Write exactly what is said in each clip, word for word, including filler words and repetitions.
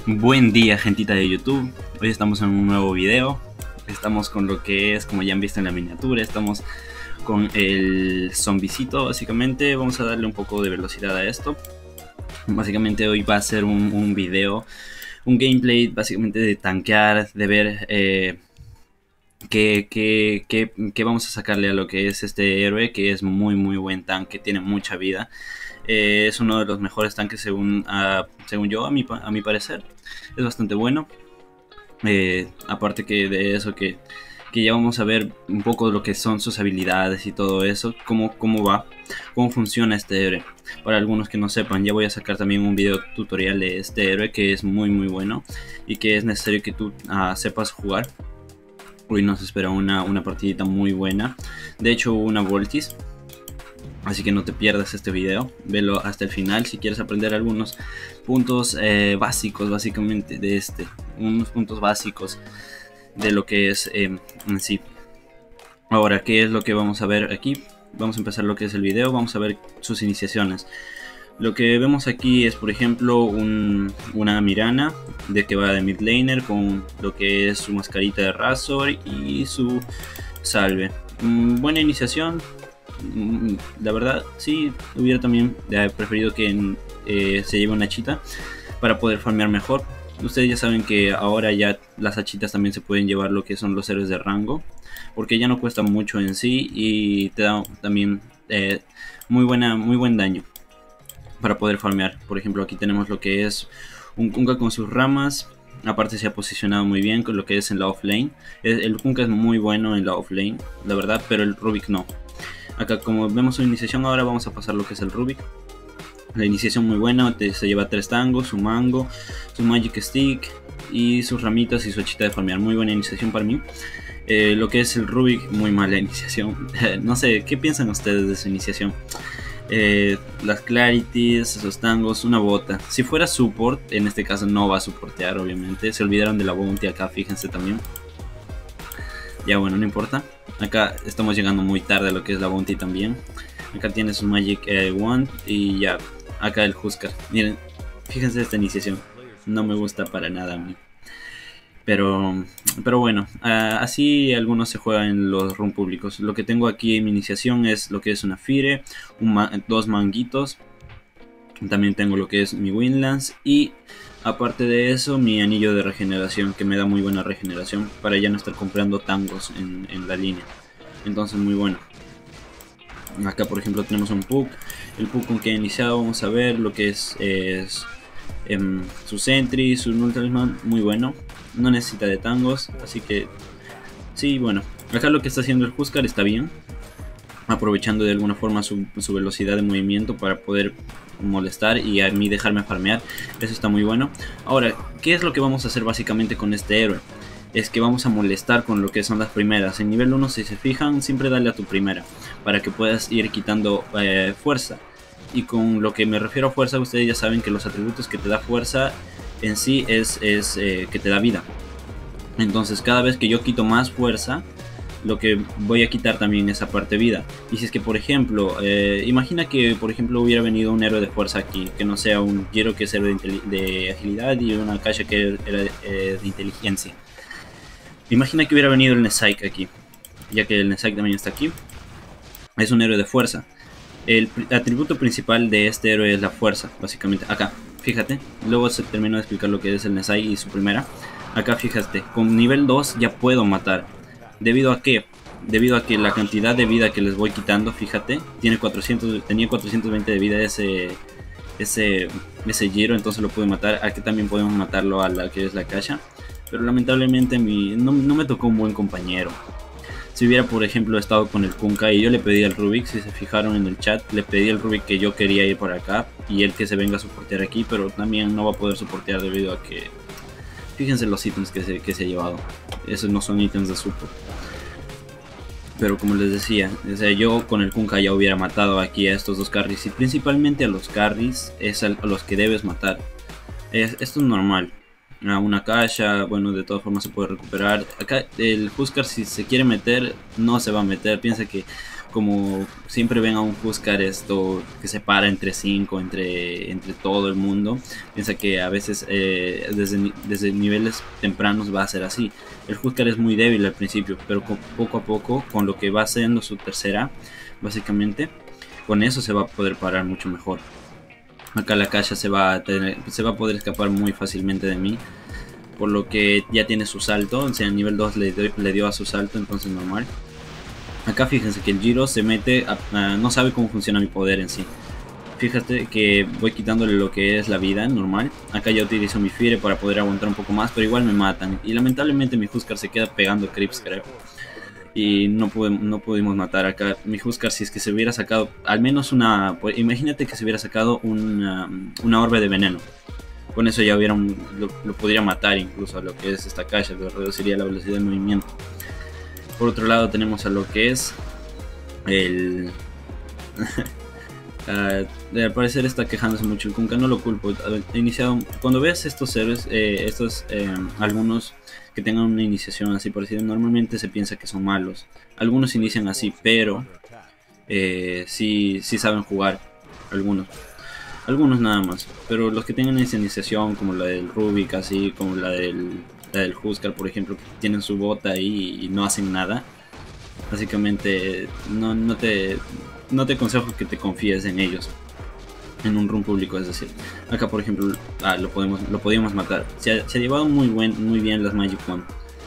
Buen día, gentita de YouTube. Hoy estamos en un nuevo video. Estamos con lo que es, como ya han visto en la miniatura, estamos con el zombicito. Básicamente vamos a darle un poco de velocidad a esto. Básicamente hoy va a ser un, un video, un gameplay básicamente de tanquear, de ver eh, qué, qué, qué, qué vamos a sacarle a lo que es este héroe, que es muy muy buen tanque, tiene mucha vida. Eh, es uno de los mejores tanques según, uh, según yo, a mi, a mi parecer. Es bastante bueno. Eh, aparte que de eso, que, que ya vamos a ver un poco lo que son sus habilidades y todo eso. Cómo, cómo va, cómo funciona este héroe. Para algunos que no sepan, ya voy a sacar también un video tutorial de este héroe que es muy muy bueno. Y que es necesario que tú uh, sepas jugar. Hoy nos espera una, una partidita muy buena. De hecho, una Voltis. Así que no te pierdas este video, velo hasta el final si quieres aprender algunos puntos eh, básicos, básicamente de este, unos puntos básicos de lo que es eh, en sí. Ahora, ¿qué es lo que vamos a ver aquí? Vamos a empezar lo que es el video, vamos a ver sus iniciaciones. Lo que vemos aquí es, por ejemplo, un, una Mirana de que va de mid laner con lo que es su mascarita de Razor y su salve. Mm, buena iniciación. La verdad, sí, hubiera también preferido que eh, se lleve una chita para poder farmear mejor. Ustedes ya saben que ahora ya las hachitas también se pueden llevar lo que son los héroes de rango, porque ya no cuesta mucho en sí y te da también eh, muy, buena, muy buen daño para poder farmear. Por ejemplo, aquí tenemos lo que es un Kunkka con sus ramas. Aparte se ha posicionado muy bien con lo que es en la offlane. El Kunkka es muy bueno en la offlane, la verdad, pero el Rubik no. Acá, como vemos su iniciación, ahora vamos a pasar lo que es el Rubik. La iniciación muy buena, te, se lleva tres tangos, su mango, su magic stick y sus ramitas y su hachita de farmear. Muy buena iniciación para mí. Eh, lo que es el Rubik, muy mala iniciación. No sé, ¿qué piensan ustedes de su iniciación? Eh, las clarities, esos tangos, una bota. Si fuera support, en este caso no va a soportear, obviamente. Se olvidaron de la bounty acá, fíjense también. Ya bueno, no importa. Acá estamos llegando muy tarde a lo que es la bounty también. Acá tiene su magic eh, wand y ya. Acá el Huskar. Miren, fíjense esta iniciación. No me gusta para nada a mí. Pero, pero bueno, uh, así algunos se juegan en los run públicos. Lo que tengo aquí en mi iniciación es lo que es una Fire, un ma dos manguitos. También tengo lo que es mi Windlance y aparte de eso mi anillo de regeneración, que me da muy buena regeneración para ya no estar comprando tangos en, en la línea. Entonces muy bueno. Acá por ejemplo tenemos un Puck. El Puck con que he iniciado, vamos a ver lo que es, es eh, su Sentry, su Ultraman, muy bueno. No necesita de tangos, así que sí, bueno. Acá lo que está haciendo el Huskar está bien, aprovechando de alguna forma su, su velocidad de movimiento para poder molestar y a mí dejarme farmear. Eso está muy bueno. Ahora, ¿qué es lo que vamos a hacer básicamente con este héroe? Es que vamos a molestar con lo que son las primeras. En nivel uno, si se fijan, siempre dale a tu primera para que puedas ir quitando eh, fuerza. Y con lo que me refiero a fuerza, ustedes ya saben que los atributos que te da fuerza en sí es, es eh, que te da vida. Entonces cada vez que yo quito más fuerza, lo que voy a quitar también esa parte vida. Y si es que por ejemplo, eh, imagina que por ejemplo hubiera venido un héroe de fuerza aquí, que no sea un Gyro, que es héroe de, de agilidad, y una Akasha que era eh, de inteligencia. Imagina que hubiera venido el Nesaik aquí, ya que el Nesaik también está aquí. Es un héroe de fuerza. El atributo principal de este héroe es la fuerza, básicamente. Acá, fíjate, luego se terminó de explicar lo que es el Nesaik y su primera. Acá fíjate, con nivel dos ya puedo matar. ¿Debido a qué? Debido a que la cantidad de vida que les voy quitando, fíjate, tiene cuatrocientos, tenía cuatrocientos veinte de vida ese, ese, ese Gyro, entonces lo pude matar. Aquí también podemos matarlo a la que es la Akasha, pero lamentablemente mi, no, no me tocó un buen compañero. Si hubiera por ejemplo estado con el Kunkka y yo le pedí al Rubik, si se fijaron en el chat, le pedí al Rubik que yo quería ir por acá y él que se venga a soportear aquí, pero también no va a poder soportear debido a que... Fíjense los ítems que se, que se ha llevado. Esos no son ítems de support. Pero como les decía, o sea, yo con el Kunkka ya hubiera matado aquí a estos dos carries. Y principalmente a los carries es a los que debes matar. Es, esto es normal. A una Akasha, bueno, de todas formas se puede recuperar. Acá el Huskar, si se quiere meter, no se va a meter. Piensa que como siempre ven a un Huskar esto que se para entre cinco, entre, entre todo el mundo, piensa que a veces eh, desde, desde niveles tempranos va a ser así. El Huskar es muy débil al principio, pero con, poco a poco, con lo que va haciendo su tercera, básicamente, con eso se va a poder parar mucho mejor. Acá la Kasia se va a tener, se va a poder escapar muy fácilmente de mí, por lo que ya tiene su salto, o sea, en nivel dos le, le dio a su salto, entonces normal. Acá fíjense que el Giro se mete, a, a, no sabe cómo funciona mi poder en sí. Fíjate que voy quitándole lo que es la vida normal. Acá ya utilizo mi Fire para poder aguantar un poco más, pero igual me matan. Y lamentablemente mi Huskar se queda pegando creeps, creo. Y no, pude, no pudimos matar acá. Mi Huskar, si es que se hubiera sacado al menos una... Pues, imagínate que se hubiera sacado una, una orbe de veneno. Con eso ya hubiera un, lo, lo podría matar incluso a lo que es esta Kasia, lo reduciría la velocidad de movimiento. Por otro lado tenemos a lo que es el... uh, al parecer está quejándose mucho el Kunkka, no lo culpo. Ha iniciado... Cuando veas estos héroes, eh, estos eh, algunos que tengan una iniciación así parecida, normalmente se piensa que son malos. Algunos inician así, pero eh, sí, sí saben jugar, algunos. Algunos nada más, pero los que tengan esa iniciación, como la del Rubik, así como la del, la del Huskar, por ejemplo, que tienen su bota ahí y no hacen nada, básicamente no, no te no te aconsejo que te confíes en ellos en un run público. Es decir, acá por ejemplo ah, lo podemos lo podíamos matar. Se ha, se ha llevado muy buen muy bien las Magic Wand,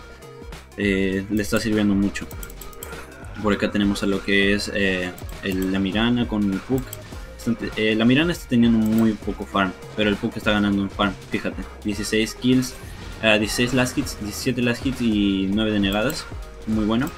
eh, le está sirviendo mucho. Por acá tenemos a lo que es eh, el, la Mirana con el Puck. Eh, la Mirana está teniendo muy poco farm, pero el Puck está ganando en farm. Fíjate, dieciséis kills, uh, dieciséis last hits, diecisiete last hits y nueve denegadas. Muy bueno.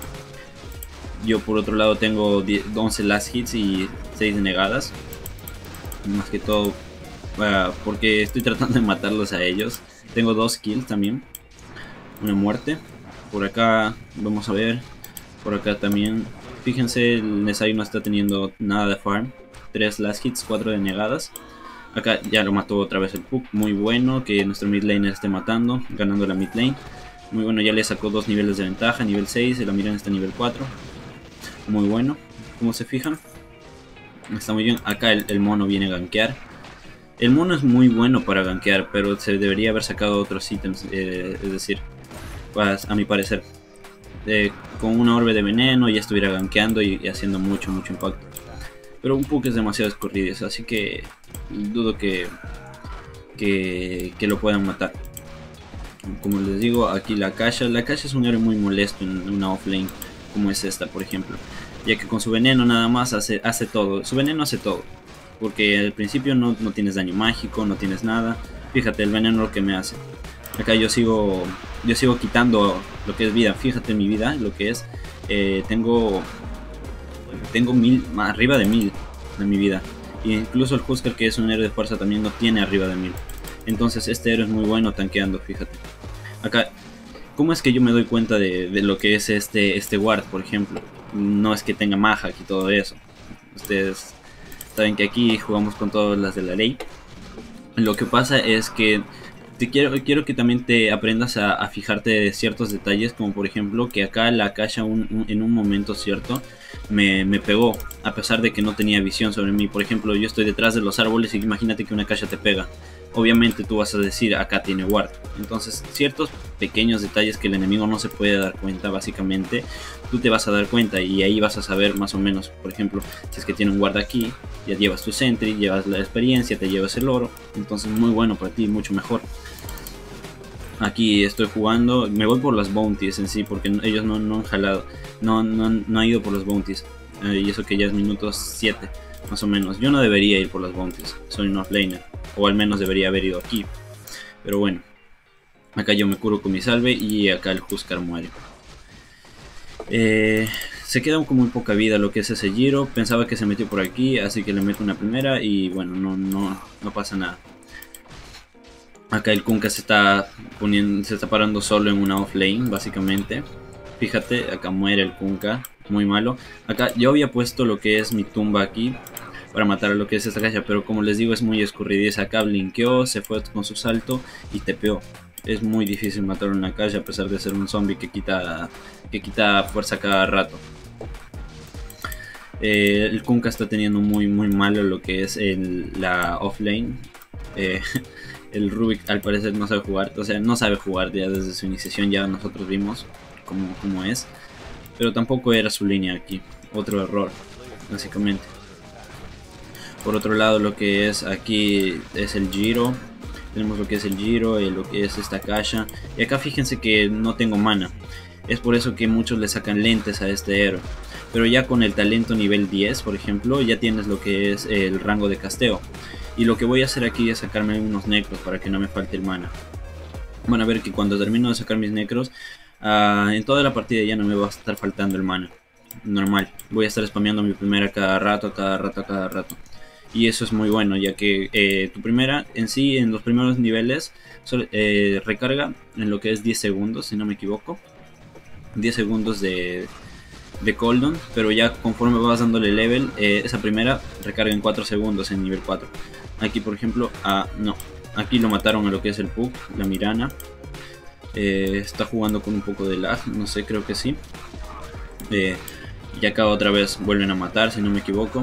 Yo por otro lado tengo once last hits y seis denegadas. Más que todo uh, porque estoy tratando de matarlos a ellos. Tengo dos kills también, una muerte. Por acá vamos a ver. Por acá también, fíjense, el Nesai no está teniendo nada de farm. tres last hits, cuatro denegadas. Acá ya lo mató otra vez el Puck. Muy bueno que nuestro mid laner esté matando, ganando la mid lane. Muy bueno, ya le sacó dos niveles de ventaja, nivel seis, la Mirana está nivel cuatro. Muy bueno, como se fijan, está muy bien. Acá el, el mono viene a gankear. El mono es muy bueno para gankear, pero se debería haber sacado otros ítems, eh, es decir, pues, a mi parecer, eh, con una orbe de veneno ya estuviera gankeando y, y haciendo mucho, mucho impacto. Pero un Puck es demasiado escorridizo, así que dudo que, que, que lo puedan matar. Como les digo, aquí la Kasia. La Kasia es un héroe muy molesto en una offlane, como es esta, por ejemplo. Ya que con su veneno nada más hace, hace todo. Su veneno hace todo. Porque al principio no, no tienes daño mágico, no tienes nada. Fíjate el veneno lo que me hace. Acá yo sigo, yo sigo quitando lo que es vida. Fíjate mi vida, lo que es. Eh, tengo... Tengo mil, arriba de mil de mi vida. E incluso el Huskar, que es un héroe de fuerza, también no tiene arriba de mil. Entonces este héroe es muy bueno tanqueando, fíjate. Acá, ¿cómo es que yo me doy cuenta de, de lo que es este, este ward, por ejemplo? No es que tenga Mahak y todo eso. Ustedes saben que aquí jugamos con todas las de la ley. Lo que pasa es que te quiero, quiero que también te aprendas a, a fijarte de ciertos detalles, como por ejemplo que acá la Kasia un, un, en un momento cierto me, me pegó, a pesar de que no tenía visión sobre mí. Por ejemplo, yo estoy detrás de los árboles y imagínate que una Kasia te pega. Obviamente tú vas a decir, acá tiene ward. Entonces ciertos pequeños detalles que el enemigo no se puede dar cuenta, básicamente tú te vas a dar cuenta y ahí vas a saber más o menos. Por ejemplo, si es que tiene un ward aquí, ya llevas tu sentry, llevas la experiencia, te llevas el oro. Entonces muy bueno para ti, mucho mejor. Aquí estoy jugando, me voy por las bounties en sí, porque ellos no, no han jalado, no, no, no han ido por las bounties. Eh, y eso que ya es minuto siete, más o menos. Yo no debería ir por las bounties, soy un offlaner, o al menos debería haber ido aquí. Pero bueno, acá yo me curo con mi salve y acá el Huskar muere. Eh, se queda con muy poca vida lo que es ese Giro. Pensaba que se metió por aquí, así que le meto una primera y bueno, no, no, no pasa nada. Acá el Kunkka se está poniendo, se está parando solo en una offlane, básicamente. Fíjate, acá muere el Kunkka, muy malo. Acá yo había puesto lo que es mi tumba aquí para matar a lo que es esta Kasia, pero como les digo es muy escurridiza. Acá blinqueó, se fue con su salto y tepeó. Es muy difícil matar a una Kasia a pesar de ser un zombie que quita, que quita fuerza cada rato. Eh, el Kunkka está teniendo muy muy malo lo que es el, la offlane. Eh, el Rubik al parecer no sabe jugar, o sea, no sabe jugar ya desde su iniciación, ya nosotros vimos cómo, cómo es. Pero tampoco era su línea aquí, otro error, básicamente. Por otro lado, lo que es aquí es el giro. Tenemos lo que es el giro, y lo que es esta caja. Y acá fíjense que no tengo mana. Es por eso que muchos le sacan lentes a este héroe. Pero ya con el talento nivel diez, por ejemplo, ya tienes lo que es el rango de casteo. Y lo que voy a hacer aquí es sacarme unos necros para que no me falte el mana. Van a ver que cuando termino de sacar mis necros, uh, en toda la partida ya no me va a estar faltando el mana. Normal, voy a estar spameando mi primera cada rato, cada rato, cada rato. Y eso es muy bueno, ya que eh, tu primera en sí, en los primeros niveles, eh, recarga en lo que es diez segundos, si no me equivoco. diez segundos de, de cooldown, pero ya conforme vas dándole level, eh, esa primera recarga en cuatro segundos en nivel cuatro. Aquí por ejemplo, ah, no, aquí lo mataron a lo que es el Puck, la Mirana. Eh, está jugando con un poco de lag, no sé, creo que sí. Eh, y acá otra vez vuelven a matar, si no me equivoco.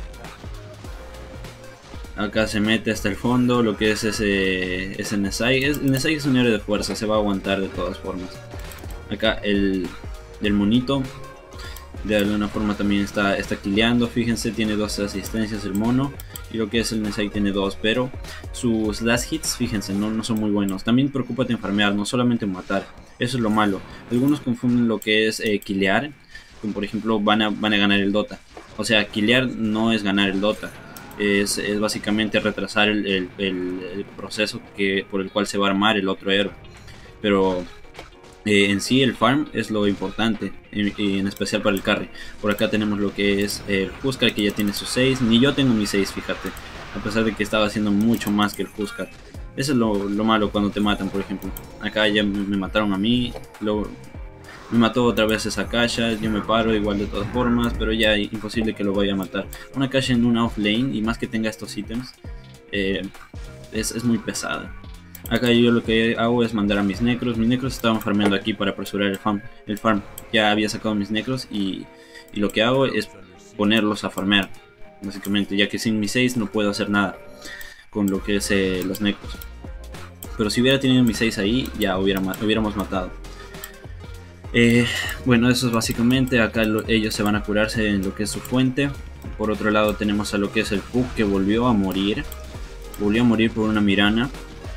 Acá se mete hasta el fondo lo que es ese, ese Nesai. Es, el Nesai es un héroe de fuerza, se va a aguantar de todas formas. Acá el, el monito de alguna forma también está, está killeando. Fíjense, tiene dos asistencias el mono. Y lo que es el Nesai tiene dos, pero sus last hits, fíjense, no, no son muy buenos. También preocúpate en farmear, no solamente en matar. Eso es lo malo. Algunos confunden lo que es eh, killear, como por ejemplo van a, van a ganar el Dota. O sea, killear no es ganar el Dota. Es, es básicamente retrasar el, el, el, el proceso que, por el cual se va a armar el otro héroe. Pero eh, en sí el farm es lo importante, en, en especial para el carry. Por acá tenemos lo que es el Huskar, que ya tiene sus seis. Ni yo tengo mis seis, fíjate. A pesar de que estaba haciendo mucho más que el Huskar. Eso es lo, lo malo cuando te matan, por ejemplo. Acá ya me, me mataron a mí. Luego me mató otra vez esa Kasha, yo me paro igual de todas formas, pero ya imposible que lo vaya a matar. Una Kasha en una offlane, y más que tenga estos ítems, eh, es, es muy pesada. Acá yo lo que hago es mandar a mis necros. Mis necros estaban farmeando aquí para apresurar el farm. El farm. Ya había sacado mis necros y, y lo que hago es ponerlos a farmear, básicamente, ya que sin mis seis no puedo hacer nada con lo que es eh, los necros. Pero si hubiera tenido mis seis ahí, ya hubiera, hubiéramos matado. Eh, bueno, eso es básicamente. Acá lo, ellos se van a curarse en lo que es su fuente. Por otro lado tenemos a lo que es el Puck, que volvió a morir. Volvió a morir por una Mirana.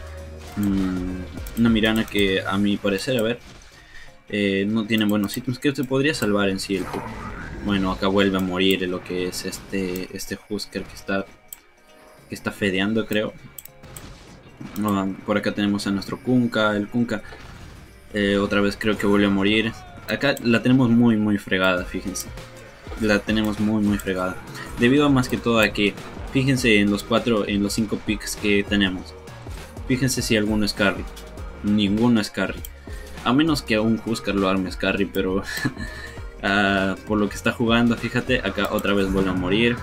Mm, una Mirana que a mi parecer, a ver, eh, no tiene buenos ítems. Que se podría salvar en sí el Puck. Bueno, acá vuelve a morir lo que es este, este Huskar que está, que está fedeando, creo. No, por acá tenemos a nuestro Kunkka. El Kunkka Eh, otra vez creo que vuelve a morir. Acá la tenemos muy muy fregada, fíjense. La tenemos muy muy fregada. Debido a más que todo a que, fíjense en los cuatro, en los cinco picks que tenemos. Fíjense si alguno es carry. Ninguno es carry. A menos que un Huskar lo arme es carry, pero uh, por lo que está jugando, fíjate, acá otra vez vuelve a morir.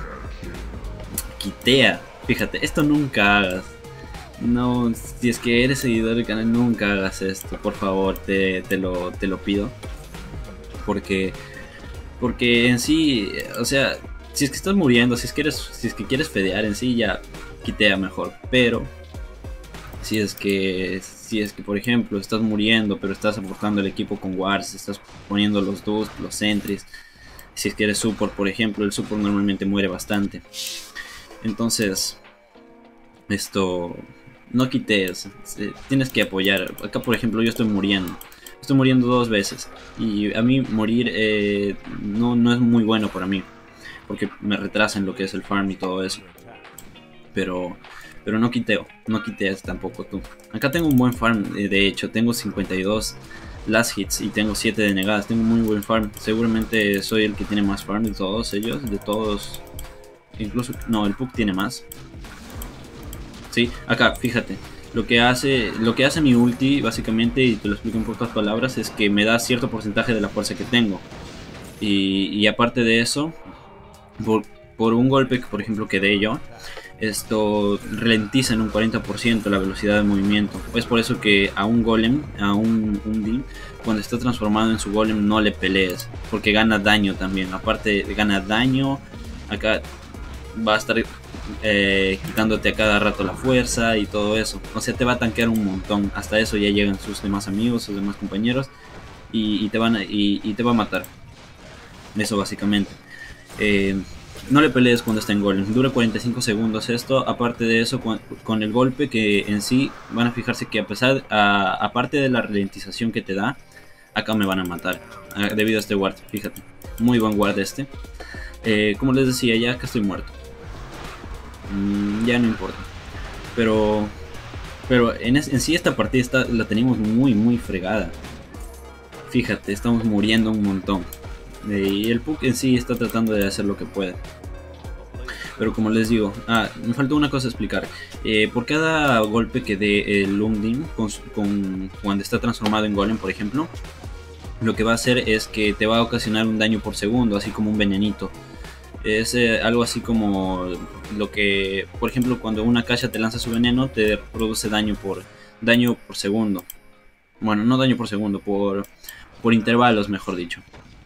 Quitea, fíjate, esto nunca hagas. No, si es que eres seguidor del canal, nunca hagas esto, por favor, te, te, lo, te lo pido. Porque, porque en sí, o sea, si es que estás muriendo, si es que, eres, si es que quieres fedear en sí, ya quitea mejor. Pero, si es que, si es que por ejemplo, estás muriendo, pero estás aportando el equipo con wards, estás poniendo los dos, los sentries. Si es que eres support, por ejemplo, el support normalmente muere bastante. Entonces, esto... no quites, tienes que apoyar. Acá por ejemplo yo estoy muriendo. Estoy muriendo dos veces. Y a mí morir eh, no, no es muy bueno para mí. Porque me retrasa en lo que es el farm y todo eso. Pero, pero no quiteo. No quiteas tampoco tú. Acá tengo un buen farm. De hecho tengo cincuenta y dos last hits y tengo siete denegadas. Tengo muy buen farm. Seguramente soy el que tiene más farm de todos ellos. De todos. Incluso, no, el Puck tiene más. Sí, acá, fíjate, lo que hace lo que hace mi ulti, básicamente, y te lo explico en pocas palabras, es que me da cierto porcentaje de la fuerza que tengo. Y, y aparte de eso, por, por un golpe que, por ejemplo, que dé yo, esto ralentiza en un cuarenta por ciento la velocidad de movimiento. Es por eso que a un golem, a un Undine, cuando está transformado en su golem no le pelees, porque gana daño también. Aparte gana daño, acá va a estar eh, quitándote a cada rato la fuerza y todo eso. O sea, te va a tanquear un montón. Hasta eso ya llegan sus demás amigos, sus demás compañeros y, y te van a, y, y te va a matar. Eso básicamente. Eh, no le pelees cuando está en golem. Dura cuarenta y cinco segundos esto. Aparte de eso, con, con el golpe que en sí van a fijarse que a pesar, a, aparte de la ralentización que te da, acá me van a matar a, debido a este ward. Fíjate, muy buen ward este. Eh, como les decía, ya que estoy muerto. Mm, ya no importa. Pero, pero en, es, en sí esta partida está, la tenemos muy muy fregada. Fíjate, estamos muriendo un montón. Y el Puck en sí está tratando de hacer lo que puede. Pero como les digo, ah, me faltó una cosa a explicar. Eh, por cada golpe que dé el Undine con, con, cuando está transformado en golem, por ejemplo, lo que va a hacer es que te va a ocasionar un daño por segundo, así como un venenito. Es eh, algo así como lo que, por ejemplo, cuando una Kasia te lanza su veneno, te produce daño por, daño por segundo. Bueno, no daño por segundo, por, por intervalos, mejor dicho.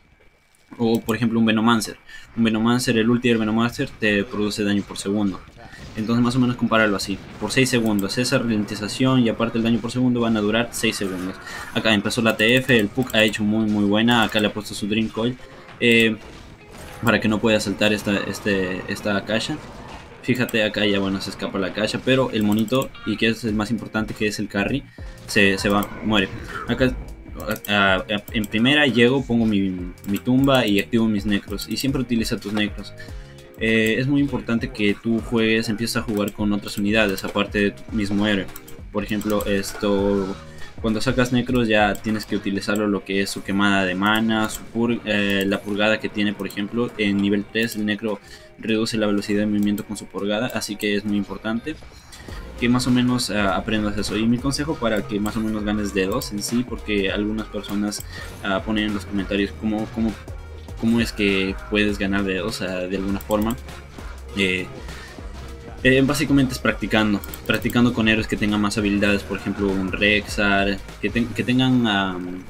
O por ejemplo un Venomancer. Un Venomancer, el ulti del Venomancer te produce daño por segundo. Entonces más o menos compáralo así. Por seis segundos. Esa ralentización y aparte el daño por segundo van a durar seis segundos. Acá empezó la T F. El Puck ha hecho muy muy buena. Acá le ha puesto su Dream Coil. Eh, para que no pueda saltar esta, este, esta Kasia. Fíjate, acá ya bueno se escapa la Kasia. Pero el monito, y que es el más importante, que es el carry, se, se va, muere. Acá Uh, en primera llego, pongo mi, mi tumba y activo mis necros. Y siempre utiliza tus necros. Eh, es muy importante que tú juegues, empieces a jugar con otras unidades, aparte de tu mismo héroe. Por ejemplo, esto, cuando sacas necros ya tienes que utilizarlo lo que es su quemada de mana, su pur eh, la purgada que tiene, por ejemplo. En nivel tres el necro reduce la velocidad de movimiento con su purgada, así que es muy importante que más o menos uh, aprendas eso. Y mi consejo para que más o menos ganes dedos en sí, porque algunas personas uh, ponen en los comentarios cómo, cómo, cómo es que puedes ganar dedos uh, de alguna forma. Eh, eh, básicamente es practicando, practicando con héroes que tengan más habilidades, por ejemplo un Rexar, que, te, que tengan um,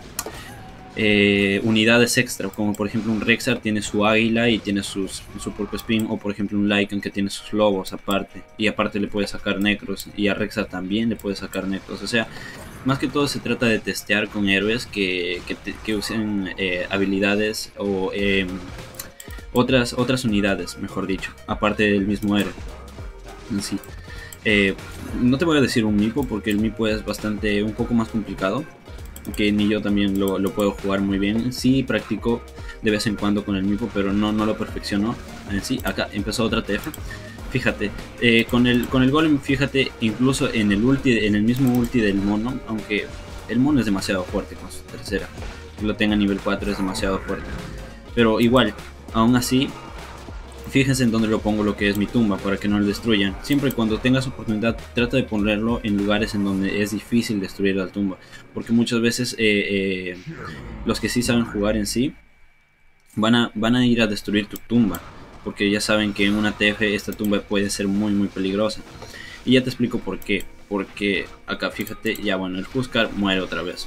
eh, unidades extra, como por ejemplo un Rexar tiene su águila y tiene sus, su Purple Spin, o por ejemplo un Lycan que tiene sus lobos aparte, y aparte le puede sacar necros, y a Rexar también le puede sacar necros. O sea, más que todo se trata de testear con héroes que, que, te, que usen eh, habilidades o eh, otras, otras unidades, mejor dicho, aparte del mismo héroe en sí. Eh, no te voy a decir un Mipo porque el Mipo es bastante, un poco más complicado, que ni yo también lo, lo puedo jugar muy bien. Sí practico de vez en cuando con el Mipo, pero no, no lo perfecciono en sí. Acá empezó otra T F. Fíjate, eh, con, el, con el golem, fíjate, incluso en el ulti, en el mismo ulti del mono, aunque el mono es demasiado fuerte con su tercera, que lo tenga a nivel cuatro es demasiado fuerte. Pero igual, aún así, fíjense en dónde lo pongo lo que es mi tumba para que no lo destruyan. Siempre y cuando tengas oportunidad, trata de ponerlo en lugares en donde es difícil destruir la tumba. Porque muchas veces eh, eh, los que sí saben jugar en sí van a, van a ir a destruir tu tumba. Porque ya saben que en una T F esta tumba puede ser muy muy peligrosa. Y ya te explico por qué. Porque acá fíjate, ya bueno, el Huskar muere otra vez.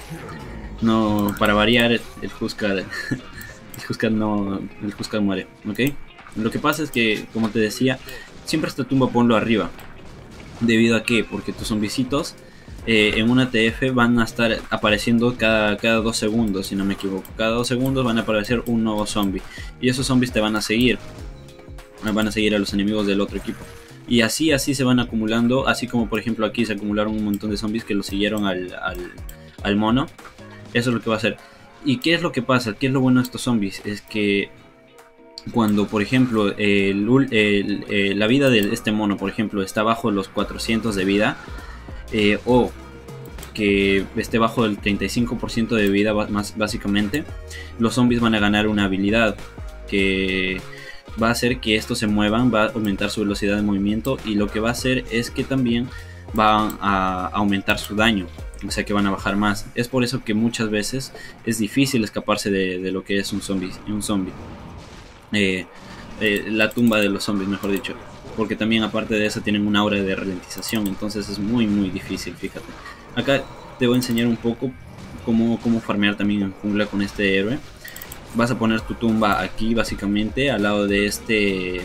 No, para variar, el Huskar, el Huskar no, el Huskar muere, ¿ok? Lo que pasa es que, como te decía, siempre esta tumba ponlo arriba. ¿Debido a qué? Porque tus zombicitos eh, en una T F van a estar apareciendo cada, cada dos segundos, si no me equivoco. Cada dos segundos van a aparecer un nuevo zombie. Y esos zombies te van a seguir. Van a seguir a los enemigos del otro equipo. Y así, así se van acumulando. Así como por ejemplo aquí se acumularon un montón de zombies que lo siguieron al, al, al mono. Eso es lo que va a hacer. ¿Y qué es lo que pasa? ¿Qué es lo bueno de estos zombies? Es que cuando por ejemplo el, el, el, la vida de este mono, por ejemplo, está bajo los cuatrocientos de vida, eh, o que esté bajo el treinta y cinco por ciento de vida más básicamente, los zombies van a ganar una habilidad que va a hacer que estos se muevan, va a aumentar su velocidad de movimiento, y lo que va a hacer es que también va a aumentar su daño, o sea que van a bajar más. Es por eso que muchas veces es difícil escaparse de, de lo que es un zombie, un zombie. Eh, eh, la tumba de los zombies, mejor dicho. porque también aparte de eso tienen una aura de ralentización, entonces es muy muy difícil, fíjate. Acá te voy a enseñar un poco cómo, cómo farmear también en jungla con este héroe. Vas a poner tu tumba aquí básicamente al lado de este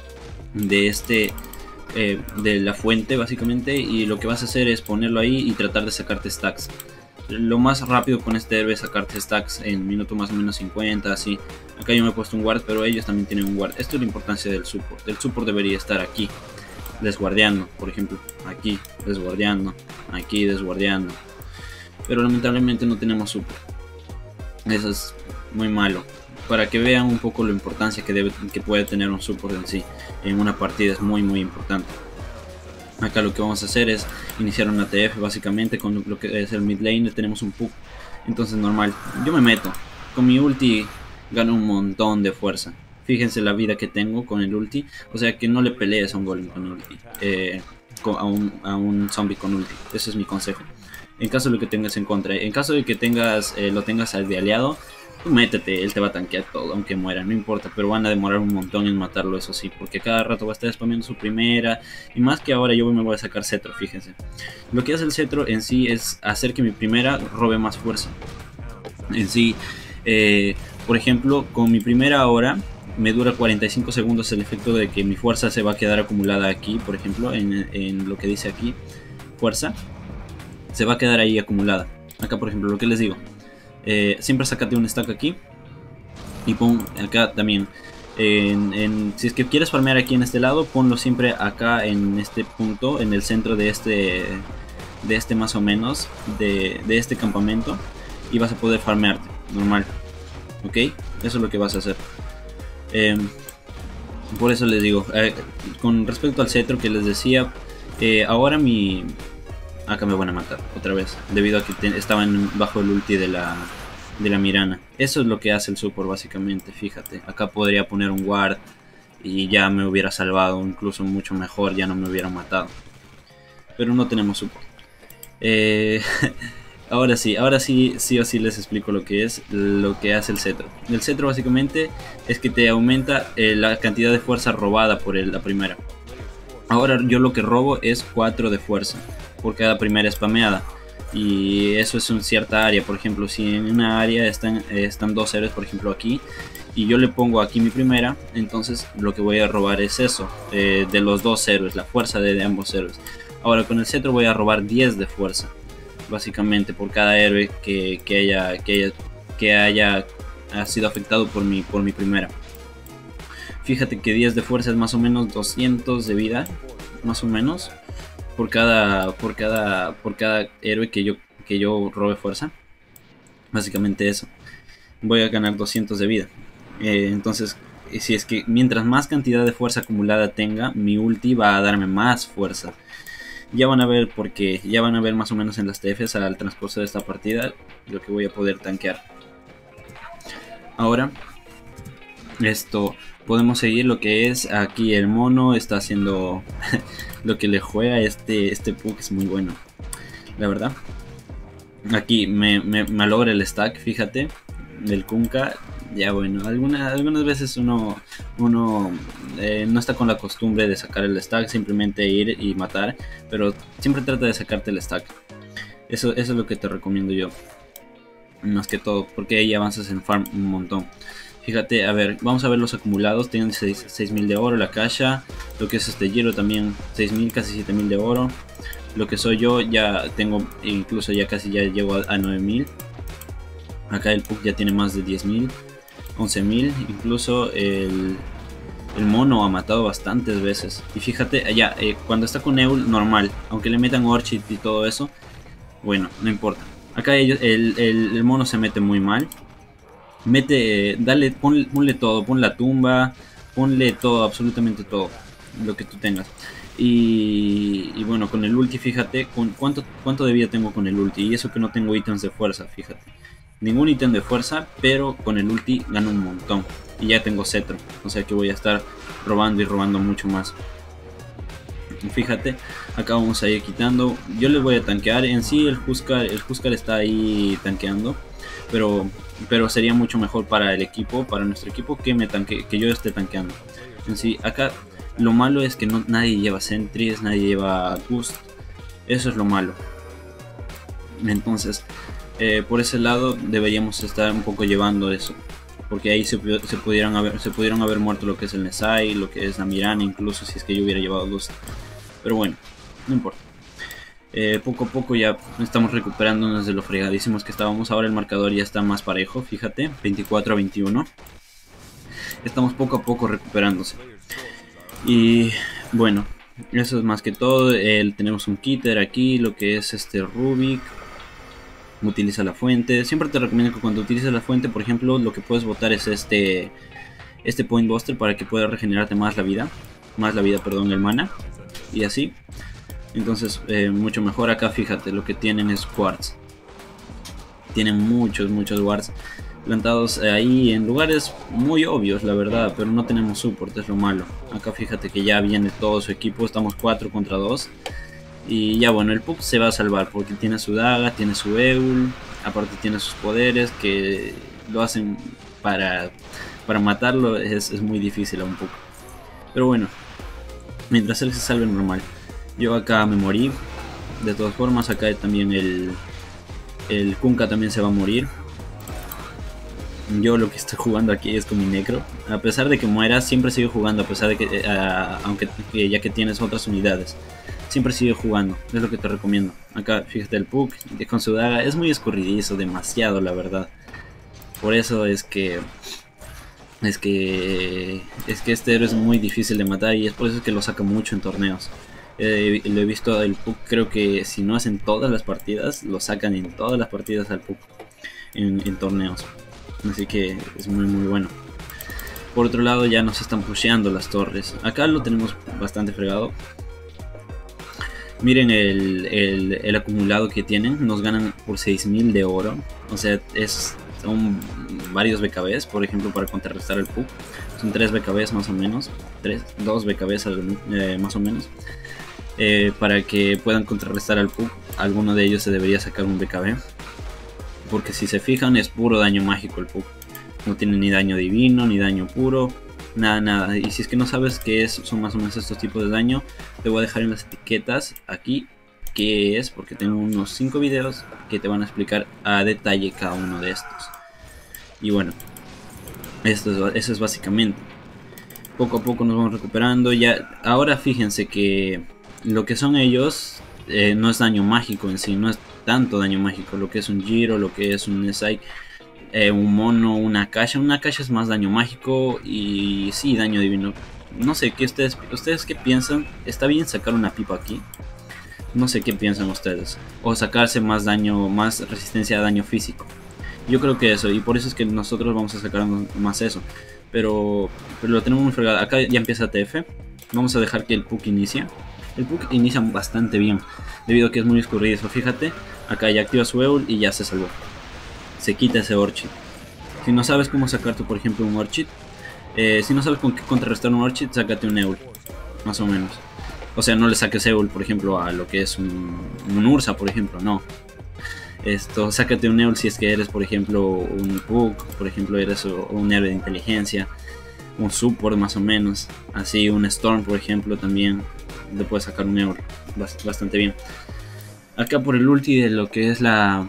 de este eh, de la fuente básicamente, y lo que vas a hacer es ponerlo ahí y tratar de sacarte stacks. Lo más rápido con este héroe es sacarte stacks en minuto más o menos cincuenta, así. Acá yo me he puesto un ward, pero ellos también tienen un ward. Esto es la importancia del support. El support debería estar aquí, desguardeando, por ejemplo, aquí, desguardeando, aquí, desguardeando. Pero lamentablemente no tenemos support. Eso es muy malo. Para que vean un poco la importancia que, debe, que puede tener un support en sí. En una partida es muy muy importante. Acá lo que vamos a hacer es iniciar una T F básicamente con lo que es el mid lane. Tenemos un puck, entonces normal, yo me meto con mi ulti, gano un montón de fuerza. Fíjense la vida que tengo con el ulti, o sea que no le pelees a un golem con ulti, eh, a, un, a un zombie con ulti. Ese es mi consejo en caso de lo que tengas en contra. En caso de que tengas eh, lo tengas de aliado, tú métete, él te va a tanquear todo, aunque muera, no importa, pero van a demorar un montón en matarlo, eso sí, porque cada rato va a estar spameando su primera, y más que ahora yo me voy a sacar cetro, fíjense. Lo que hace el cetro en sí es hacer que mi primera robe más fuerza. En sí, eh, por ejemplo, con mi primera ahora, me dura cuarenta y cinco segundos el efecto de que mi fuerza se va a quedar acumulada aquí, por ejemplo, en, en lo que dice aquí, fuerza, se va a quedar ahí acumulada. Acá, por ejemplo, lo que les digo. Eh, siempre sácate un stack aquí y pon acá también en, en, si es que quieres farmear aquí en este lado, ponlo siempre acá en este punto, en el centro de este de este más o menos de, de este campamento, y vas a poder farmearte normal, ok. Eso es lo que vas a hacer. eh, por eso les digo, eh, con respecto al cetro que les decía, eh, ahora mi acá me van a matar otra vez, debido a que te, estaban bajo el ulti de la, de la Mirana. Eso es lo que hace el support básicamente, fíjate. Acá podría poner un ward y ya me hubiera salvado, incluso mucho mejor, ya no me hubieran matado. Pero no tenemos support. Eh, ahora sí, ahora sí, sí o sí les explico lo que es, lo que hace el cetro. El cetro básicamente es que te aumenta eh, la cantidad de fuerza robada por el, la primera. Ahora yo lo que robo es cuatro de fuerza por cada primera spameada, y eso es en cierta área. Por ejemplo, si en una área están, eh, están dos héroes, por ejemplo aquí, y yo le pongo aquí mi primera, entonces lo que voy a robar es eso, eh, de los dos héroes, la fuerza de, de ambos héroes. Ahora con el cetro voy a robar diez de fuerza, básicamente por cada héroe que, que, haya, que, haya, que haya ha sido afectado por mi, por mi primera. Fíjate que diez de fuerza es más o menos doscientos de vida, más o menos, por cada por cada por cada héroe que yo que yo robe fuerza. Básicamente eso, voy a ganar doscientos de vida. Eh, entonces, si es que mientras más cantidad de fuerza acumulada tenga, mi ulti va a darme más fuerza. Ya van a ver, porque ya van a ver más o menos en las T Fs al transcurso de esta partida lo que voy a poder tanquear. Ahora esto podemos seguir lo que es aquí. El mono está haciendo lo que le juega. Este, este puck es muy bueno, la verdad. Aquí me, me, me logra el stack, fíjate, del Kunkka. Ya bueno, alguna, algunas veces uno, uno eh, no está con la costumbre de sacar el stack, simplemente ir y matar, pero siempre trata de sacarte el stack. Eso, eso es lo que te recomiendo yo, más que todo, porque ahí avanzas en farm un montón. Fíjate, a ver, vamos a ver los acumulados. Tienen seis mil de oro la caja. Lo que es este hielo también seis mil, casi siete mil de oro. Lo que soy yo ya tengo, incluso ya casi ya llego a, a nueve mil. Acá el puck ya tiene más de diez mil, once mil. Incluso el, el mono ha matado bastantes veces. Y fíjate, allá, eh, cuando está con Eul, normal. Aunque le metan Orchid y todo eso, bueno, no importa. Acá ellos, el, el, el mono se mete muy mal. Mete, dale, ponle, ponle todo, pon la tumba, ponle todo, absolutamente todo, lo que tú tengas. Y, y bueno, con el ulti, fíjate, con cuánto, cuánto de vida tengo con el ulti. Y eso que no tengo ítems de fuerza, fíjate. Ningún ítem de fuerza, pero con el ulti gano un montón. Y ya tengo cetro, o sea que voy a estar robando y robando mucho más. Fíjate, acá vamos a ir quitando. Yo les voy a tanquear. En sí el Huskar, el Huskar está ahí tanqueando, pero, pero sería mucho mejor para el equipo, para nuestro equipo, que, me tanque, que yo esté tanqueando. En sí, acá Lo malo es que no, nadie lleva sentries, nadie lleva boost. Eso es lo malo. Entonces, eh, por ese lado deberíamos estar un poco llevando eso. Porque ahí se, se, pudieran haber, se pudieron haber muerto lo que es el Nesai, lo que es la Mirana, incluso si es que yo hubiera llevado boost. Pero bueno, no importa. Eh, poco a poco ya estamos recuperándonos de lo fregadísimos que estábamos. Ahora el marcador ya está más parejo, fíjate, veinticuatro a veintiuno. Estamos poco a poco recuperándose. Y bueno, eso es más que todo. El, tenemos un Kitter aquí, lo que es este Rubik. Utiliza la fuente. Siempre te recomiendo que cuando utilices la fuente, por ejemplo, lo que puedes botar es este Este Point Buster para que pueda regenerarte más la vida. Más la vida, perdón, el mana. Y así. Entonces, eh, mucho mejor. Acá fíjate, lo que tienen es Quartz. Tienen muchos, muchos Wards plantados ahí en lugares muy obvios, la verdad, pero no tenemos support, es lo malo. Acá fíjate que ya viene todo su equipo, estamos cuatro contra dos. Y ya bueno, el Puck se va a salvar porque tiene su daga, tiene su Eul, aparte tiene sus poderes que lo hacen para, para matarlo, es, es muy difícil a un Puck. Pero bueno, mientras él se salve normal. Yo acá me morí, de todas formas acá también el, el Kunkka también se va a morir. Yo lo que estoy jugando aquí es con mi Necro. A pesar de que muera, siempre sigo jugando. A pesar de que, eh, aunque que ya que tienes otras unidades, siempre sigo jugando. Es lo que te recomiendo. Acá, fíjate el Puck con su daga. Es muy escurridizo, demasiado, la verdad. Por eso es que es que es que este héroe es muy difícil de matar y es por eso que lo saca mucho en torneos. Eh, lo he visto el Puck, creo que si no es en todas las partidas, lo sacan en todas las partidas al Puck en, en torneos. Así que es muy muy bueno. Por otro lado ya nos están pusheando las torres. Acá lo tenemos bastante fregado. Miren el, el, el acumulado que tienen. Nos ganan por seis mil de oro. O sea, es, son varios B K Bs, por ejemplo, para contrarrestar el Puck. Son tres B K Bs más o menos. dos B K Bs eh, más o menos. Eh, para que puedan contrarrestar al Puck. Alguno de ellos se debería sacar un B K B. Porque si se fijan es puro daño mágico el Puck. No tiene ni daño divino, ni daño puro. Nada, nada. Y si es que no sabes qué es, son más o menos estos tipos de daño, te voy a dejar en las etiquetas aquí qué es. Porque tengo unos cinco videos que te van a explicar a detalle cada uno de estos. Y bueno, esto es, eso es básicamente. Poco a poco nos vamos recuperando. Ya, ahora fíjense que lo que son ellos eh, no es daño mágico en sí, no es tanto daño mágico. Lo que es un Giro, lo que es un Nesai, eh, un mono, una Akasha. Una Akasha es más daño mágico y sí, daño divino. No sé, ¿qué ustedes, ustedes qué piensan? ¿Está bien sacar una pipa aquí? No sé qué piensan ustedes. O sacarse más daño, más resistencia a daño físico. Yo creo que eso, y por eso es que nosotros vamos a sacar más eso. Pero, pero lo tenemos muy fregado. Acá ya empieza T F. Vamos a dejar que el Puck inicie. El Puck inicia bastante bien, debido a que es muy escurridizo. Fíjate, acá ya activa su Eul y ya se salvó. Se quita ese Orchid. Si no sabes cómo sacarte, por ejemplo, un Orchid, eh, si no sabes con qué contrarrestar un Orchid, sácate un Eul, más o menos. O sea, no le saques Eul, por ejemplo, a lo que es un, un Ursa, por ejemplo, no. Esto, sácate un Eul si es que eres, por ejemplo, un Puck, por ejemplo, eres un héroe de inteligencia, un support más o menos, así un Storm, por ejemplo, también le puedes sacar un Eul bastante bien. Acá por el ulti de lo que es la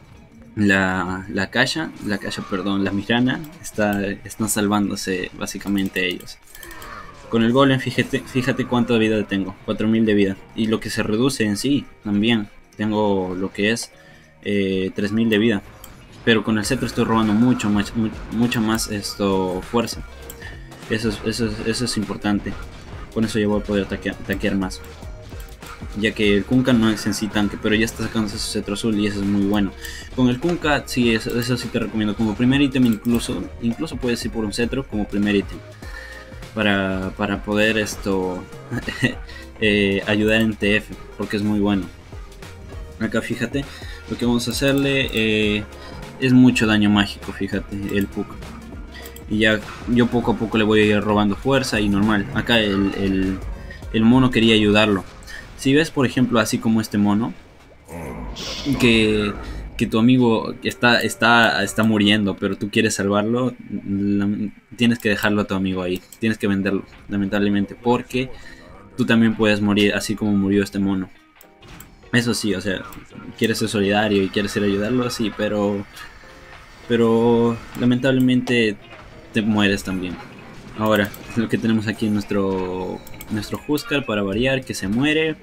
la la Akasha, la Akasha, perdón, la Mirana, está, están salvándose básicamente ellos. Con el Golem, fíjate, fíjate cuánta vida tengo, cuatro mil de vida. Y lo que se reduce en sí, también, tengo lo que es eh, tres mil de vida. Pero con el cetro estoy robando mucho, mucho, mucho más esto, fuerza. Eso es, eso, es, eso es importante. Con eso ya voy a poder taquear, taquear más. Ya que el Kunkka no es en sí tanque, pero ya está sacando su cetro azul y eso es muy bueno. Con el Kunkka, sí, eso, eso sí te recomiendo. Como primer ítem incluso, incluso puedes ir por un cetro como primer ítem. Para, para poder esto eh, ayudar en T F, porque es muy bueno. Acá fíjate, lo que vamos a hacerle eh, es mucho daño mágico, fíjate, el Puck. Y ya yo poco a poco le voy a ir robando fuerza y normal. Acá el, el, el mono quería ayudarlo. Si ves, por ejemplo, así como este mono, que, que tu amigo está, está, está muriendo, pero tú quieres salvarlo, la, tienes que dejarlo a tu amigo ahí. Tienes que venderlo, lamentablemente, porque tú también puedes morir así como murió este mono. Eso sí, o sea, quieres ser solidario y quieres ir a ayudarlo, sí, pero... Pero lamentablemente te mueres también. Ahora, lo que tenemos aquí es nuestro, nuestro Huskar para variar, que se muere.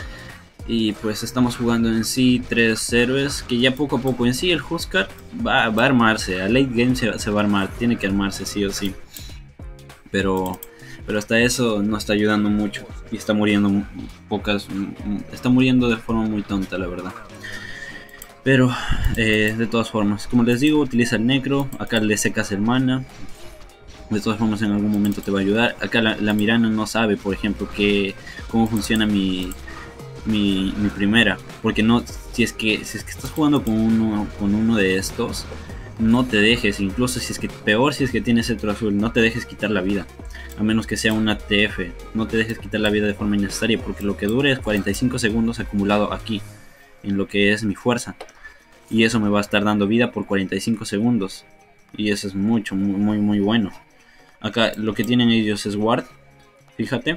Y pues estamos jugando en sí tres héroes, que ya poco a poco en sí el Huskar va, va a armarse. A late game se, se va a armar, tiene que armarse sí o sí. Pero... Pero hasta eso no está ayudando mucho. Y está muriendo pocas... Está muriendo de forma muy tonta, la verdad. Pero, eh, de todas formas, como les digo, utiliza el necro. Acá le secas el mana. De todas formas, en algún momento te va a ayudar. Acá la, la Mirana no sabe, por ejemplo, que, cómo funciona mi, mi, mi primera. Porque no, si es que, si es que estás jugando con uno, con uno de estos, no te dejes, incluso si es que peor si es que tienes cetro azul, no te dejes quitar la vida. A menos que sea una T F, no te dejes quitar la vida de forma innecesaria, porque lo que dure es cuarenta y cinco segundos acumulado aquí, en lo que es mi fuerza. Y eso me va a estar dando vida por cuarenta y cinco segundos. Y eso es mucho, muy, muy, muy bueno. Acá lo que tienen ellos es ward, fíjate.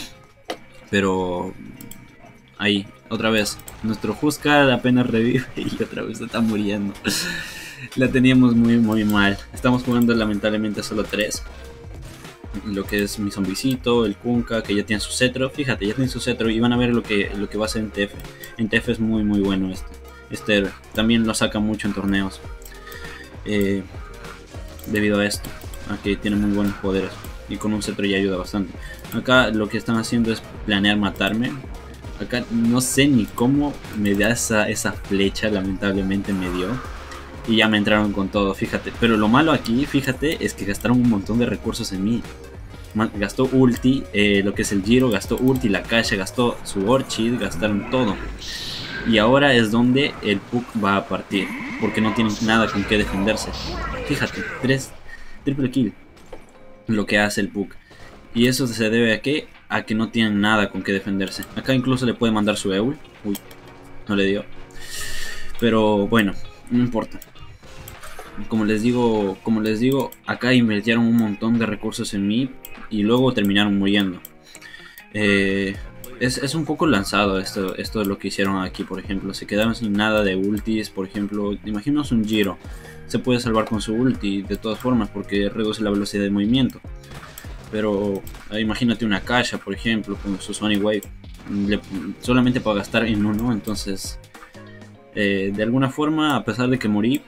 Pero ahí, otra vez, nuestro Huskar apenas revive y otra vez está muriendo. La teníamos muy, muy mal. Estamos jugando lamentablemente solo tres. Lo que es mi zombicito, el Kunkka, que ya tiene su cetro. Fíjate, ya tiene su cetro y van a ver lo que, lo que va a hacer en T F. En T F es muy muy bueno este. Este también lo saca mucho en torneos. Eh, debido a esto, a que tiene muy buenos poderes. Y con un cetro ya ayuda bastante. Acá lo que están haciendo es planear matarme. Acá no sé ni cómo me da esa, esa flecha, lamentablemente me dio. Y ya me entraron con todo, fíjate. Pero lo malo aquí, fíjate, es que gastaron un montón de recursos en mí. Gastó ulti, eh, lo que es el Giro, gastó ulti, la Kasha, gastó su Orchid, gastaron todo. Y ahora es donde el Puck va a partir, porque no tienen nada con qué defenderse. Fíjate, tres, triple kill, lo que hace el Puck. Y eso se debe a que, a que no tienen nada con qué defenderse. Acá incluso le puede mandar su Eul. Uy, no le dio. Pero bueno, no importa. Como les digo, como les digo, acá invirtieron un montón de recursos en mí y luego terminaron muriendo. Eh, es, es un poco lanzado esto, esto de lo que hicieron aquí, por ejemplo. Se quedaron sin nada de ultis, por ejemplo. Imaginaos un Giro. Se puede salvar con su ulti de todas formas porque reduce la velocidad de movimiento. Pero eh, imagínate una Kasha, por ejemplo, con su Sonic Wave. Le, solamente para gastar en uno, entonces... Eh, de alguna forma, a pesar de que morí,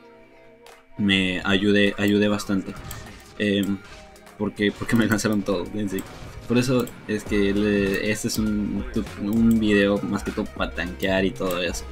me ayudé, ayudé bastante. Eh, porque, porque me lanzaron todo en sí. Por eso es que le, este es un, un video más que todo para tanquear y todo eso.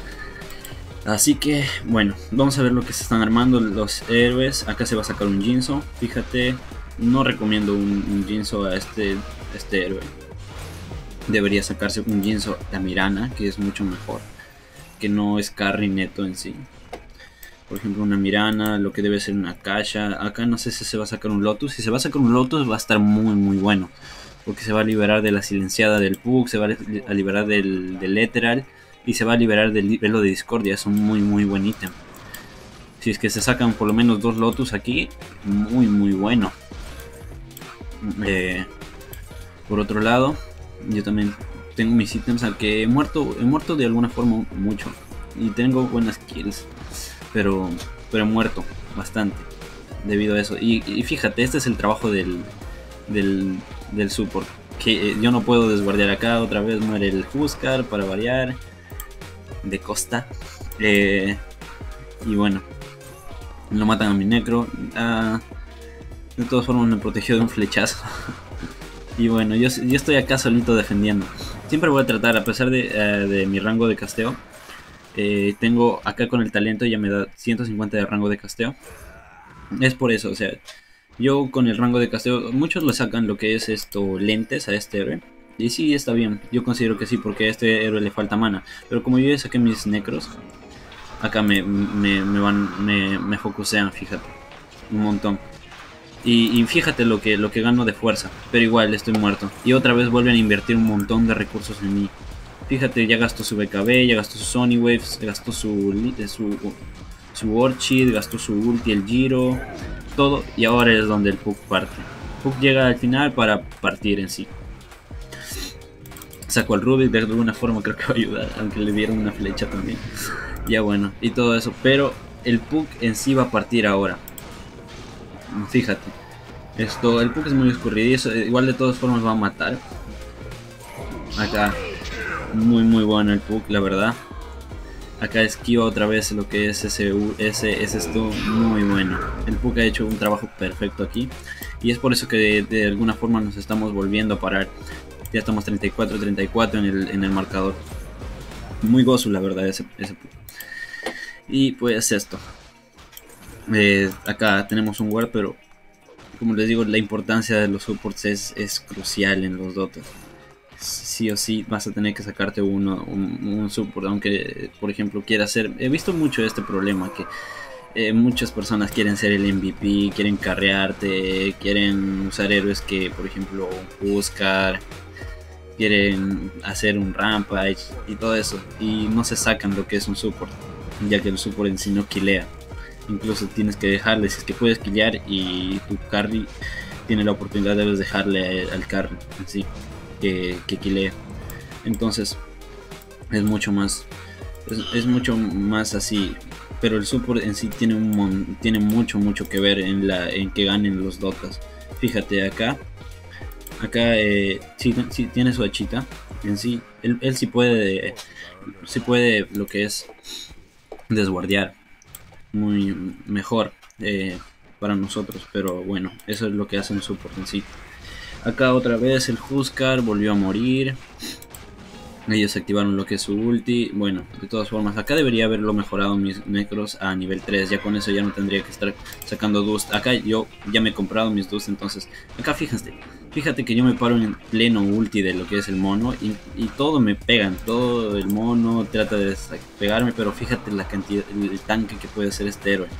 Así que, bueno, vamos a ver lo que se están armando los héroes. Acá se va a sacar un Jinzo. Fíjate, no recomiendo un, un Jinzo a este, este héroe. Debería sacarse un Jinzo a Mirana, que es mucho mejor. Que no es carry neto en sí. Por ejemplo, una Mirana, lo que debe ser una Kasha. Acá no sé si se va a sacar un Lotus. Si se va a sacar un Lotus va a estar muy muy bueno. Porque se va a liberar de la silenciada del Puck, se va a liberar del, del Ethereal y se va a liberar del velo de discordia. Es un muy muy buen ítem. Si es que se sacan por lo menos dos Lotus aquí, muy muy bueno. Eh, por otro lado, yo también tengo mis ítems al que he muerto, he muerto de alguna forma mucho. Y tengo buenas kills. Pero, pero he muerto bastante debido a eso. Y, y fíjate, este es el trabajo del, del, del support. Que eh, yo no puedo desguardiar acá. Otra vez muere el Huskar para variar. De costa. Eh, y bueno. Lo matan a mi necro. Ah, de todas formas me protegió de un flechazo. Y bueno, yo, yo estoy acá solito defendiendo. Siempre voy a tratar, a pesar de, uh, de mi rango de casteo. Eh, tengo acá con el talento ya me da ciento cincuenta de rango de casteo. Es por eso, o sea, yo con el rango de casteo, muchos le sacan lo que es esto, lentes a este héroe. Y sí, está bien, yo considero que sí, porque a este héroe le falta mana. Pero como yo ya saqué mis necros, acá me, me, me van, me, me focusean, fíjate, un montón. Y, y fíjate lo que, lo que gano de fuerza, pero igual estoy muerto. Y otra vez vuelven a invertir un montón de recursos en mí. Fíjate, ya gastó su B K B, ya gastó su Sony Waves, gastó su, su, su Orchid, gastó su ulti, el Giro, todo. Y ahora es donde el Puck parte. Puck llega al final para partir en sí. Sacó al Rubik, de alguna forma creo que va a ayudar, aunque le dieron una flecha también. Ya bueno, y todo eso. Pero el Puck en sí va a partir ahora. Fíjate. Esto, el Puck es muy escurridizo, igual de todas formas va a matar. Acá, muy muy bueno el Puck, la verdad. Acá esquiva otra vez lo que es ese, ese, ese stun, muy bueno. El Puck ha hecho un trabajo perfecto aquí. Y es por eso que de, de alguna forma nos estamos volviendo a parar. Ya estamos treinta y cuatro treinta y cuatro en el, en el marcador. Muy gozo la verdad ese, ese Puck. Y pues esto. Eh, acá tenemos un ward, pero como les digo, la importancia de los supports es, es crucial en los Dota. Sí o sí vas a tener que sacarte uno, un, un support, aunque por ejemplo quiera ser. He visto mucho este problema que eh, muchas personas quieren ser el M V P, quieren carrearte, quieren usar héroes que por ejemplo Huskar, quieren hacer un Rampage y todo eso, y no se sacan lo que es un support, ya que el support en sí no killea. Incluso tienes que dejarle, si es que puedes killar y tu carry tiene la oportunidad, debes dejarle al carry en sí que, que killee. Entonces es mucho más es, es mucho más así, pero el support en sí tiene un mon, tiene mucho mucho que ver en la en que ganen los dotas. Fíjate acá acá eh, sí, sí tiene su hachita en sí, él, él sí puede sí puede lo que es desguardear muy mejor eh, para nosotros, pero bueno, eso es lo que hace un support en sí. Acá otra vez el Huskar volvió a morir. Ellos activaron lo que es su ulti. Bueno, de todas formas, acá debería haberlo mejorado mis necros a nivel tres. Ya con eso ya no tendría que estar sacando dust. Acá yo ya me he comprado mis dust, entonces acá fíjate. Fíjate que yo me paro en pleno ulti de lo que es el mono y, y todo me pegan. Todo el mono trata de pegarme, pero fíjate la cantidad, el tanque que puede ser este héroe.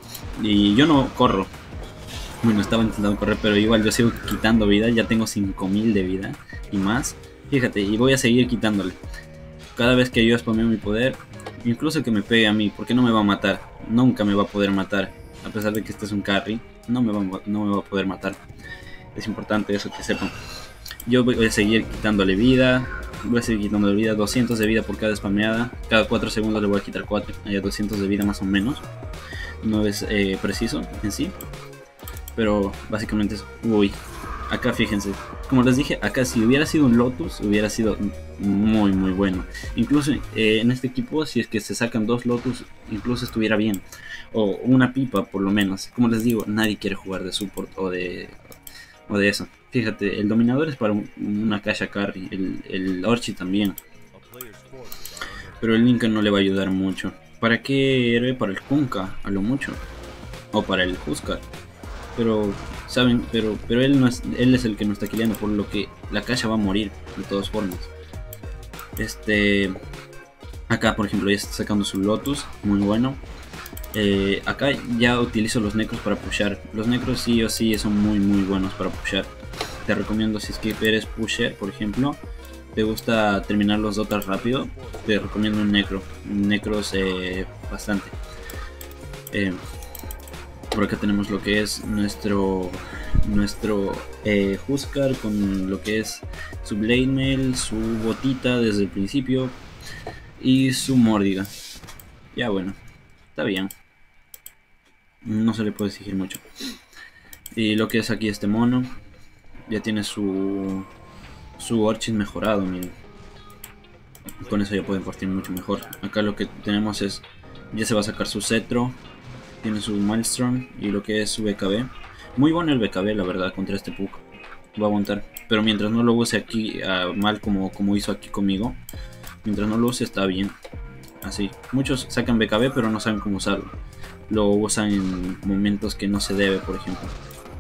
Y yo no corro. Bueno, estaba intentando correr, pero igual yo sigo quitando vida. Ya tengo cinco mil de vida y más. Fíjate, y voy a seguir quitándole. Cada vez que yo spameo mi poder, incluso que me pegue a mí, porque no me va a matar. Nunca me va a poder matar. A pesar de que este es un carry, no me va, no me va a poder matar. Es importante eso que sepan. Yo voy a seguir quitándole vida. Voy a seguir quitándole vida. doscientos de vida por cada spameada. Cada cuatro segundos le voy a quitar cuatro. Hay doscientos de vida más o menos. No es eh, preciso en sí. Pero básicamente es... Uy. Acá fíjense. Como les dije, acá si hubiera sido un Lotus, hubiera sido muy muy bueno. Incluso eh, en este equipo, si es que se sacan dos Lotus, incluso estuviera bien. O una pipa por lo menos. Como les digo, nadie quiere jugar de support o de... o de eso. Fíjate, el dominador es para un, una Kasha carry, el, el Orchid también. Pero el Lincoln no le va a ayudar mucho. ¿Para qué héroe? Para el Kunkka, a lo mucho. O para el Huskar. Pero, ¿saben? Pero pero él no es él es el que no está killando, por lo que la Kasha va a morir de todas formas. Este... Acá, por ejemplo, ya está sacando su Lotus, muy bueno. Eh, acá ya utilizo los necros para pushar. Los necros sí o sí son muy muy buenos para pushar. Te recomiendo, si es que eres pusher, por ejemplo, te gusta terminar los dotas rápido, te recomiendo un necro. Necros eh, bastante. Eh, por acá tenemos lo que es nuestro nuestro eh, Huskar con lo que es su Blade Mail, su botita desde el principio y su Mordiga. Ya bueno, está bien. No se le puede exigir mucho. Y lo que es aquí este mono, ya tiene su su Orchid mejorado, miren. Con eso ya pueden partir mucho mejor. Acá lo que tenemos es, ya se va a sacar su cetro, tiene su Maelstrom y lo que es su B K B. Muy bueno el B K B, la verdad, contra este Puck. Va a aguantar. Pero mientras no lo use aquí uh, mal como, como hizo aquí conmigo, mientras no lo use está bien. Así. Muchos sacan B K B pero no saben cómo usarlo. Lo usan en momentos que no se debe, por ejemplo.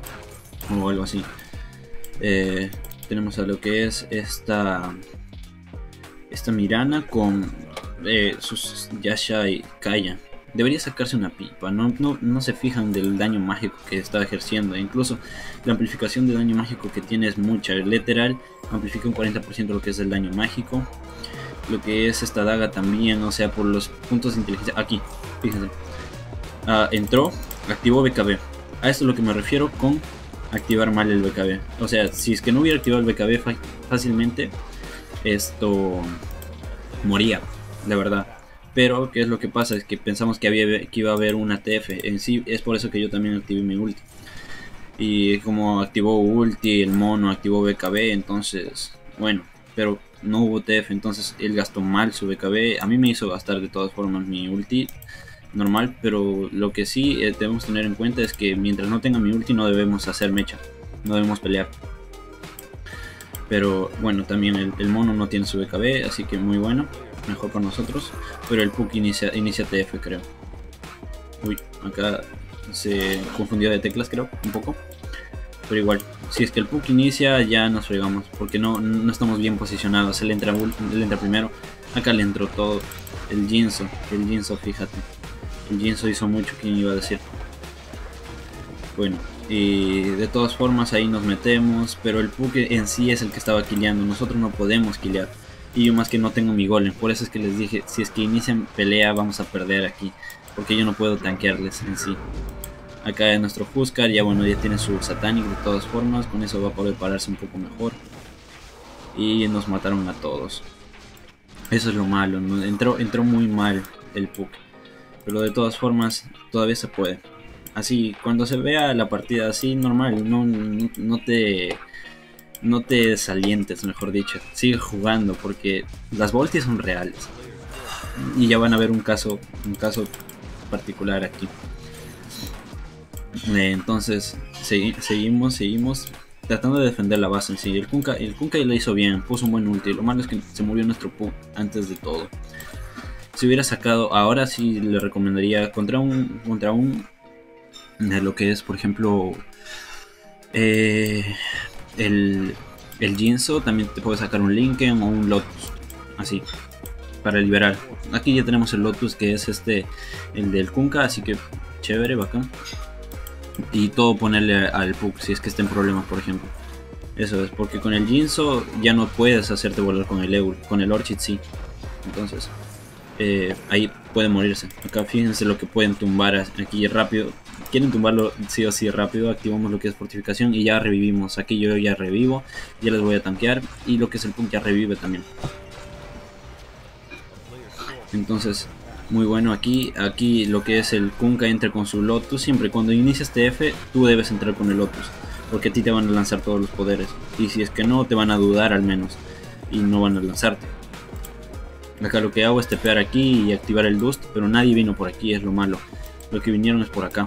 O algo así. Eh, tenemos a lo que es esta esta Mirana con eh, sus Yasha y Kaya. Debería sacarse una pipa, no, no, no se fijan del daño mágico que está ejerciendo. Incluso la amplificación de daño mágico que tiene es mucha. El lateral amplifica un cuarenta por ciento lo que es el daño mágico. lo que es esta daga también, o sea, por los puntos de inteligencia. Aquí, fíjense. Uh, entró, activó B K B. A esto es lo que me refiero con activar mal el B K B. O sea, si es que no hubiera activado el B K B fácilmente, esto moría, la verdad. Pero, ¿qué es lo que pasa? Es que pensamos que, había, que iba a haber una T F. En sí, es por eso que yo también activé mi ulti. Y como activó ulti, el mono activó B K B, entonces, bueno, pero no hubo T F, entonces él gastó mal su B K B. A mí me hizo gastar de todas formas mi ulti normal, pero lo que sí eh, debemos tener en cuenta es que mientras no tenga mi ulti no debemos hacer mecha, no debemos pelear. Pero bueno, también el, el mono no tiene su B K B, así que muy bueno, mejor para nosotros. Pero el Puck inicia, inicia T F, creo. Uy, acá se confundió de teclas, creo, un poco. Pero igual, si es que el Puck inicia ya nos fregamos, porque no, no estamos bien posicionados. Él entra, él entra primero, acá le entró todo. El Jinzo, el Jinzo, fíjate. El Jinzo hizo mucho, ¿quién iba a decir? Bueno, y de todas formas ahí nos metemos, pero el Puck en sí es el que estaba killeando. Nosotros no podemos killear. Y yo más que no tengo mi golem, por eso es que les dije, si es que inician pelea vamos a perder aquí, porque yo no puedo tanquearles en sí. Acá es nuestro Huskar, ya bueno, ya tiene su Satanic de todas formas, con eso va a poder pararse un poco mejor. Y nos mataron a todos. Eso es lo malo, ¿no? entró, entró muy mal el Puck, pero de todas formas todavía se puede. Así, cuando se vea la partida así, normal, no, no, no te... No te desalientes, mejor dicho. Sigue jugando porque las voltis son reales. Y ya van a ver un caso, un caso particular aquí. Eh, entonces, segui seguimos, seguimos tratando de defender la base en sí. El Kunkka, el Kunkka lo hizo bien, puso un buen ulti. Lo malo es que se murió nuestro Puck antes de todo. Si hubiera sacado, ahora sí le recomendaría contra un, contra un, de lo que es, por ejemplo, eh... El, el Jinzo, también te puede sacar un Linken o un Lotus, así, para liberar. Aquí ya tenemos el Lotus, que es este, el del Kunkka, así que chévere, bacán. Y todo ponerle al Puck, si es que está en problemas, por ejemplo. Eso es, porque con el Jinzo ya no puedes hacerte volar con el Eul, con el Orchid sí. Entonces, eh, ahí puede morirse. Acá fíjense lo que pueden tumbar aquí rápido. Quieren tumbarlo sí o sí rápido, activamos lo que es fortificación y ya revivimos. Aquí yo ya revivo, ya les voy a tanquear y lo que es el Puck ya revive también. Entonces, muy bueno aquí. Aquí lo que es el Kunkka entra con su Lotus. Siempre cuando inicias T F, tú debes entrar con el Lotus, porque a ti te van a lanzar todos los poderes. Y si es que no, te van a dudar al menos y no van a lanzarte. Acá lo que hago es tepear aquí y activar el Dust, pero nadie vino por aquí, es lo malo. Lo que vinieron es por acá.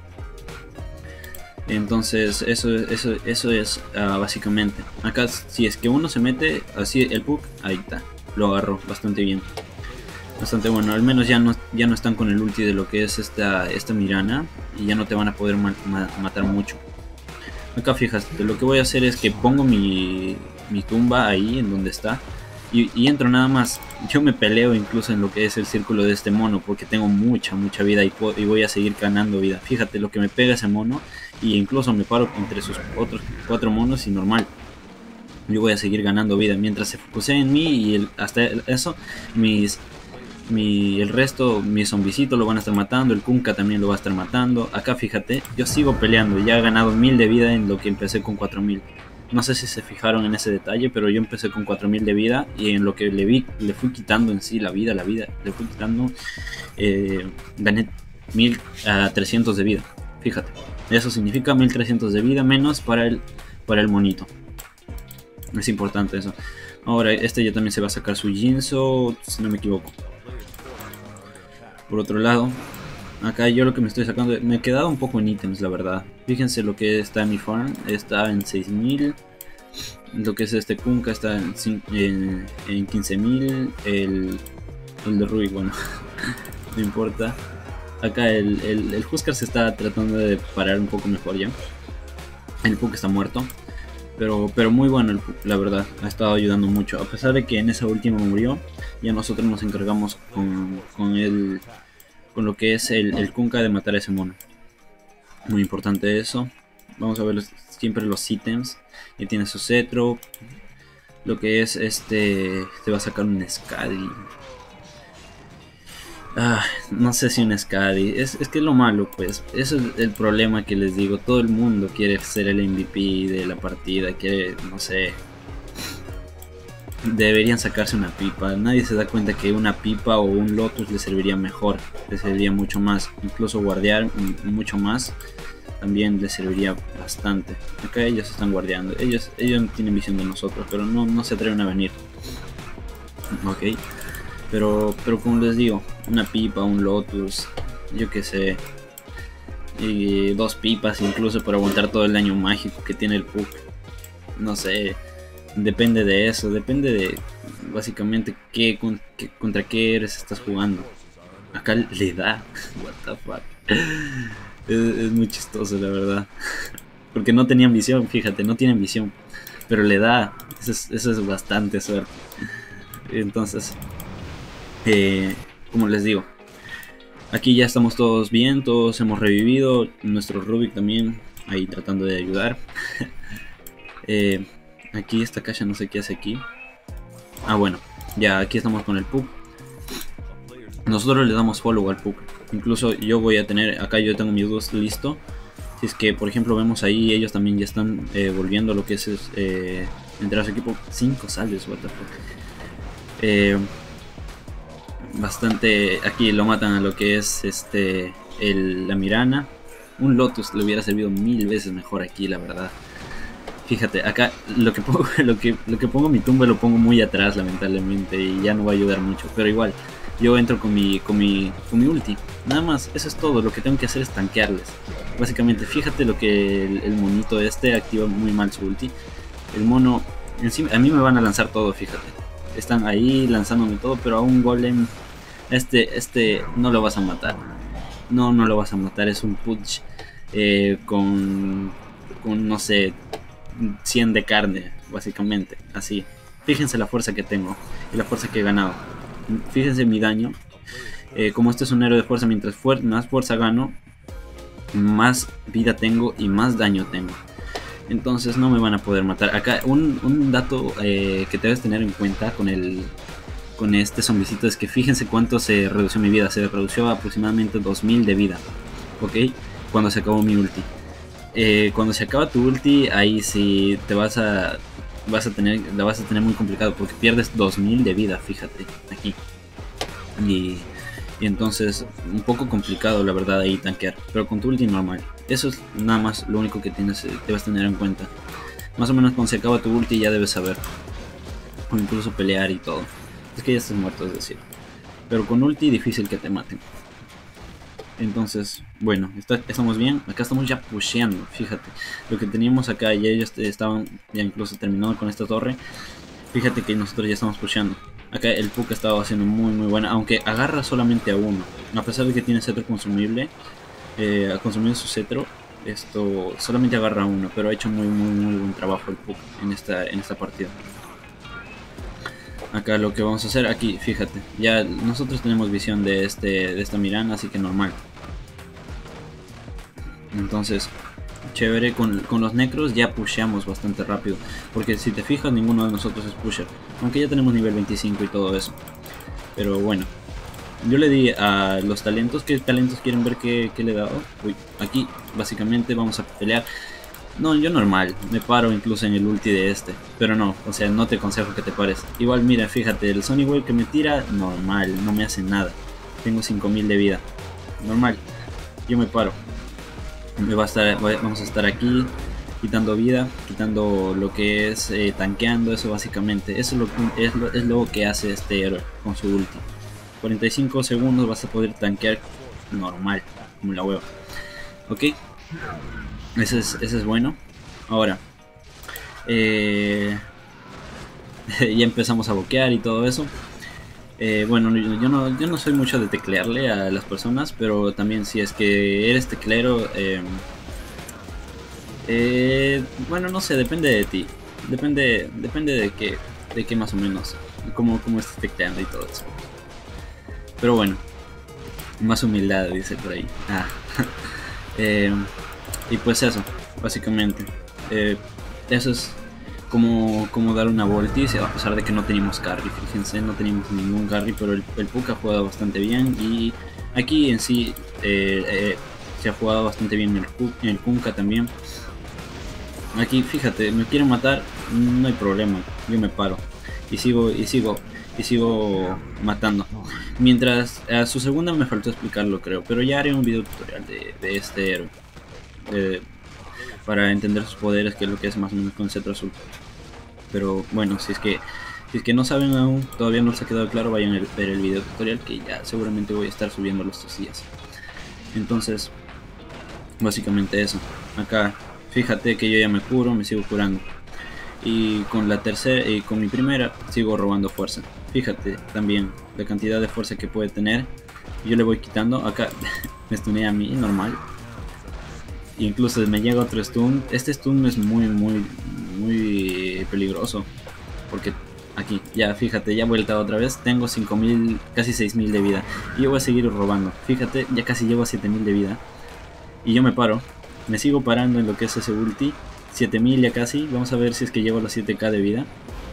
Entonces eso, eso, eso es uh, básicamente. Acá si es que uno se mete así el Puck, ahí está, lo agarró bastante bien. Bastante bueno, al menos ya no, ya no están con el ulti de lo que es esta, esta Mirana. Y ya no te van a poder ma ma matar mucho. Acá fíjate, lo que voy a hacer es que pongo mi, mi tumba ahí en donde está. Y, y entro nada más. Yo me peleo incluso en lo que es el círculo de este mono, porque tengo mucha, mucha vida y, puedo, y voy a seguir ganando vida. Fíjate lo que me pega ese mono. Y incluso me paro entre sus otros cuatro monos y normal. Yo voy a seguir ganando vida. Mientras se focusea en mí y el, hasta eso, mis, mi, el resto, mi zombicito lo van a estar matando. El Kunkka también lo va a estar matando. Acá fíjate, yo sigo peleando. Ya he ganado mil de vida en lo que empecé con cuatro mil. No sé si se fijaron en ese detalle, pero yo empecé con cuatro mil de vida y en lo que le vi, le fui quitando en sí la vida, la vida, le fui quitando, eh, gané mil trescientos de vida, fíjate. Eso significa mil trescientos de vida menos para el, para el monito. Es importante eso. Ahora este ya también se va a sacar su Jinzo, si no me equivoco. Por otro lado, acá yo lo que me estoy sacando, me he quedado un poco en ítems, la verdad. Fíjense lo que está en mi farm, está en seis mil. Lo que es este Kunkka está en, en, en quince mil. El, el de Rubik, bueno, no importa. Acá el, el, el Huskar se está tratando de parar un poco mejor ya. El Puck está muerto. Pero, pero muy bueno el Puck, la verdad. Ha estado ayudando mucho. A pesar de que en esa última murió, ya nosotros nos encargamos con, con el... con lo que es el, el Kunkka de matar a ese mono. Muy importante eso. Vamos a ver los, siempre los ítems. Y tiene su cetro. lo que es este, te va a sacar un Skadi. Ah, no sé si un Skadi, es, es que es lo malo, pues, eso es el problema que les digo, todo el mundo quiere ser el M V P de la partida, quiere, no sé, deberían sacarse una pipa, nadie se da cuenta que una pipa o un Lotus le serviría mejor, le serviría mucho más, incluso guardear mucho más, también les serviría bastante. Acá ellos están guardeando, ellos, ellos no tienen visión de nosotros, pero no, no se atreven a venir, ok. Pero, pero como les digo, una pipa, un Lotus, yo que sé, y dos pipas incluso para aguantar todo el daño mágico que tiene el Puck. No sé, depende de eso, depende de básicamente qué, con, qué, contra qué eres estás jugando. Acá le da, what the fuck. Es, es muy chistoso la verdad. Porque no tenían visión, fíjate, no tienen visión. Pero le da, eso es, eso es bastante suerte. Entonces... Eh, como les digo, aquí ya estamos todos bien, todos hemos revivido, nuestro Rubik también ahí tratando de ayudar. eh, aquí esta caja no sé qué hace aquí. Ah bueno, ya aquí estamos con el Puck. Nosotros le damos follow al Puck. Incluso yo voy a tener, acá yo tengo mi boost listo. Si es que por ejemplo vemos ahí, ellos también ya están eh, volviendo a lo que es eh, entrar a su equipo. cinco salves, what the fuck. Eh, bastante, aquí lo matan a lo que es este el, la Mirana. Un Lotus le hubiera servido mil veces mejor aquí, la verdad. Fíjate, acá lo que pongo, lo que, lo que pongo mi tumba lo pongo muy atrás, lamentablemente, y ya no va a ayudar mucho, pero igual yo entro con mi, con mi, con mi ulti, nada más, eso es todo. Lo que tengo que hacer es tanquearles, básicamente. Fíjate lo que el, el monito este activa muy mal su ulti. El mono, encima, a mí me van a lanzar todo, fíjate. Están ahí lanzándome todo, pero a un golem, este, este no lo vas a matar. No, no lo vas a matar, es un punch eh, con, con, no sé, cien de carne, básicamente, así. Fíjense la fuerza que tengo y la fuerza que he ganado. Fíjense mi daño. Eh, como este es un héroe de fuerza, mientras fuer más fuerza gano, más vida tengo y más daño tengo. Entonces no me van a poder matar. Acá un, un dato eh, que debes tener en cuenta con el con este zombicito es que fíjense cuánto se redució mi vida. Se redució a aproximadamente dos mil de vida, ok, cuando se acabó mi ulti. Eh, cuando se acaba tu ulti, ahí sí te vas a vas a tener la vas a tener muy complicado, porque pierdes dos mil de vida, fíjate aquí. Y, y entonces un poco complicado la verdad ahí tanquear, pero con tu ulti normal. Eso es nada más lo único que tienes, debes tener en cuenta. Más o menos cuando se acaba tu ulti ya debes saber, o incluso pelear y todo. Es que ya estás muerto, es decir, pero con ulti difícil que te maten. Entonces, bueno, está, estamos bien. Acá estamos ya pusheando, fíjate. Lo que teníamos acá, ya ellos estaban ya incluso terminando con esta torre. Fíjate que nosotros ya estamos pusheando. Acá el Puck estaba haciendo muy muy buena, aunque agarra solamente a uno. A pesar de que tiene cetro consumible, eh, a consumir su cetro, esto solamente agarra a uno. Pero ha hecho muy muy muy buen trabajo el Puck en esta, en esta partida. Acá lo que vamos a hacer, aquí, fíjate, ya nosotros tenemos visión de, este, de esta Mirana, así que normal. Entonces, chévere, con, con los necros ya pusheamos bastante rápido. Porque si te fijas, ninguno de nosotros es pusher. Aunque ya tenemos nivel veinticinco y todo eso. Pero bueno, yo le di a los talentos. ¿Qué talentos quieren ver que, que le he dado? Uy, aquí básicamente vamos a pelear. No, yo normal, me paro incluso en el ulti de este. Pero no, o sea, no te aconsejo que te pares. Igual mira, fíjate, el Sonic Wave que me tira, normal, no me hace nada. Tengo cinco mil de vida. Normal, yo me paro. Me va a estar, vamos a estar aquí quitando vida, quitando lo que es eh, tanqueando, eso básicamente. Eso es lo, es, lo, es lo que hace este héroe con su ulti. cuarenta y cinco segundos vas a poder tanquear normal, como la hueva. Ok. Ese es, ese es bueno. Ahora eh, ya empezamos a boquear y todo eso. eh, Bueno, yo no, yo no soy mucho de teclearle a las personas, pero también si es que eres teclero, eh, eh, bueno, no sé, depende de ti. Depende, depende de que, de que más o menos cómo, cómo estés tecleando y todo eso. Pero bueno, más humildad, dice por ahí. Ah. eh, Y pues eso, básicamente, eh, eso es cómo, cómo dar una voltis, a pesar de que no teníamos carry. Fíjense, no teníamos ningún carry, pero el, el Puka ha jugado bastante bien. Y aquí en sí eh, eh, se ha jugado bastante bien el, el Kunkka también. Aquí fíjate, me quieren matar, no hay problema, yo me paro y sigo y sigo y sigo matando. Mientras a su segunda me faltó explicarlo, creo, pero ya haré un video tutorial de, de este héroe eh, para entender sus poderes, que es lo que es más o menos con cetro azul. Pero bueno, si es que si es que no saben aún, todavía no les ha quedado claro, vayan a ver el video tutorial que ya seguramente voy a estar subiendo los estos días. Entonces, básicamente eso. Acá fíjate que yo ya me curo, me sigo curando. Y con la tercera y con mi primera sigo robando fuerza. Fíjate también la cantidad de fuerza que puede tener. Yo le voy quitando. Acá me stunea a mí, normal. Incluso me llega otro stun. Este stun es muy, muy, muy peligroso. Porque aquí, ya fíjate, ya vuelta otra vez. Tengo cinco mil, casi seis mil de vida. Y yo voy a seguir robando. Fíjate, ya casi llego a siete mil de vida. Y yo me paro. Me sigo parando en lo que es ese ulti. siete mil ya casi. Vamos a ver si es que llego a los siete K de vida.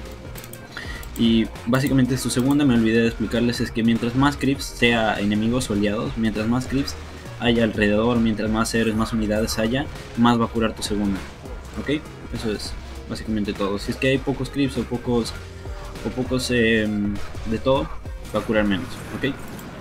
Y básicamente su segunda, me olvidé de explicarles, es que mientras más creeps, sea enemigos o aliados, mientras más creeps haya alrededor, mientras más héroes, más unidades haya, más va a curar tu segunda. ¿Ok? Eso es básicamente todo. Si es que hay pocos creeps o pocos, o pocos eh, de todo, va a curar menos. ¿Ok?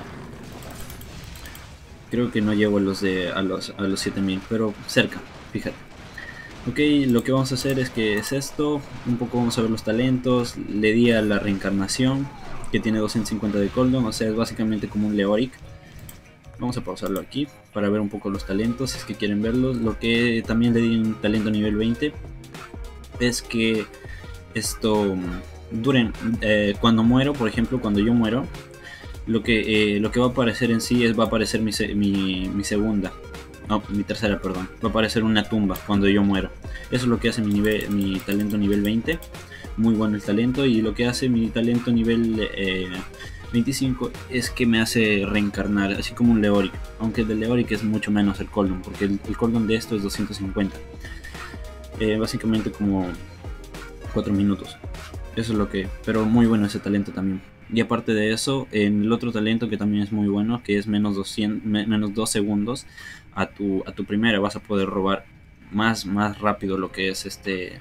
Creo que no llego a los de a los, a los siete mil, pero cerca, fíjate. Ok, lo que vamos a hacer es que es esto, un poco vamos a ver los talentos. Le di a la reencarnación, que tiene doscientos cincuenta de cooldown, o sea es básicamente como un Leoric. Vamos a pausarlo aquí para ver un poco los talentos, si es que quieren verlos. Lo que también le di un talento nivel veinte es que esto duren, eh, cuando muero, por ejemplo, cuando yo muero, Lo que, eh, lo que va a aparecer en sí es, va a aparecer mi, mi, mi segunda, no, mi tercera, perdón. Va a aparecer una tumba cuando yo muero. Eso es lo que hace mi, nivel, mi talento nivel veinte. Muy bueno el talento. Y lo que hace mi talento nivel eh, veinticinco es que me hace reencarnar, así como un Leoric. Aunque el de Leoric es mucho menos el cooldown, porque el, el cooldown de esto es doscientos cincuenta. Eh, básicamente como cuatro minutos. Eso es lo que... Pero muy bueno ese talento también. Y aparte de eso, en el otro talento que también es muy bueno, que es menos, doscientos, menos dos segundos a tu, a tu primera, vas a poder robar más, más rápido lo que es este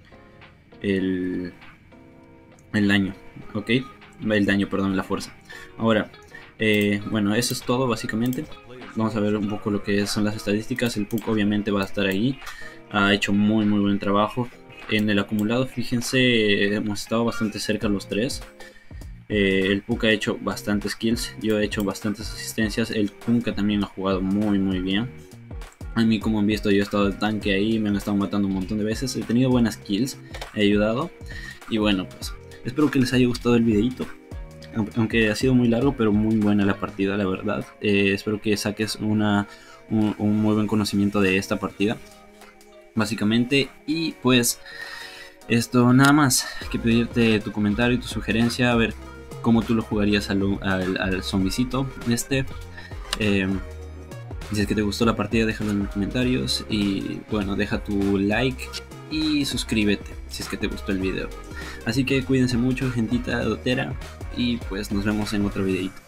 el, el daño, ¿ok? El daño, perdón, la fuerza. Ahora, eh, bueno, eso es todo básicamente. Vamos a ver un poco lo que son las estadísticas. El Puka obviamente va a estar ahí. Ha hecho muy muy buen trabajo. En el acumulado, fíjense, hemos estado bastante cerca los tres. Eh, el Puka ha hecho bastantes kills, yo he hecho bastantes asistencias. El Kunkka también ha jugado muy muy bien. A mí, como han visto, yo he estado de tanque ahí, me han estado matando un montón de veces. He tenido buenas kills, he ayudado. Y bueno, pues espero que les haya gustado el videito. Aunque ha sido muy largo, pero muy buena la partida, la verdad. eh, Espero que saques una, un, un muy buen conocimiento de esta partida, básicamente. Y pues esto, nada más que pedirte tu comentario y tu sugerencia, a ver cómo tú lo jugarías al, al, al zombicito este. Eh, si es que te gustó la partida, déjalo en los comentarios. Y bueno, deja tu like y suscríbete si es que te gustó el video. Así que cuídense mucho, gentita dotera. Y pues nos vemos en otro videito.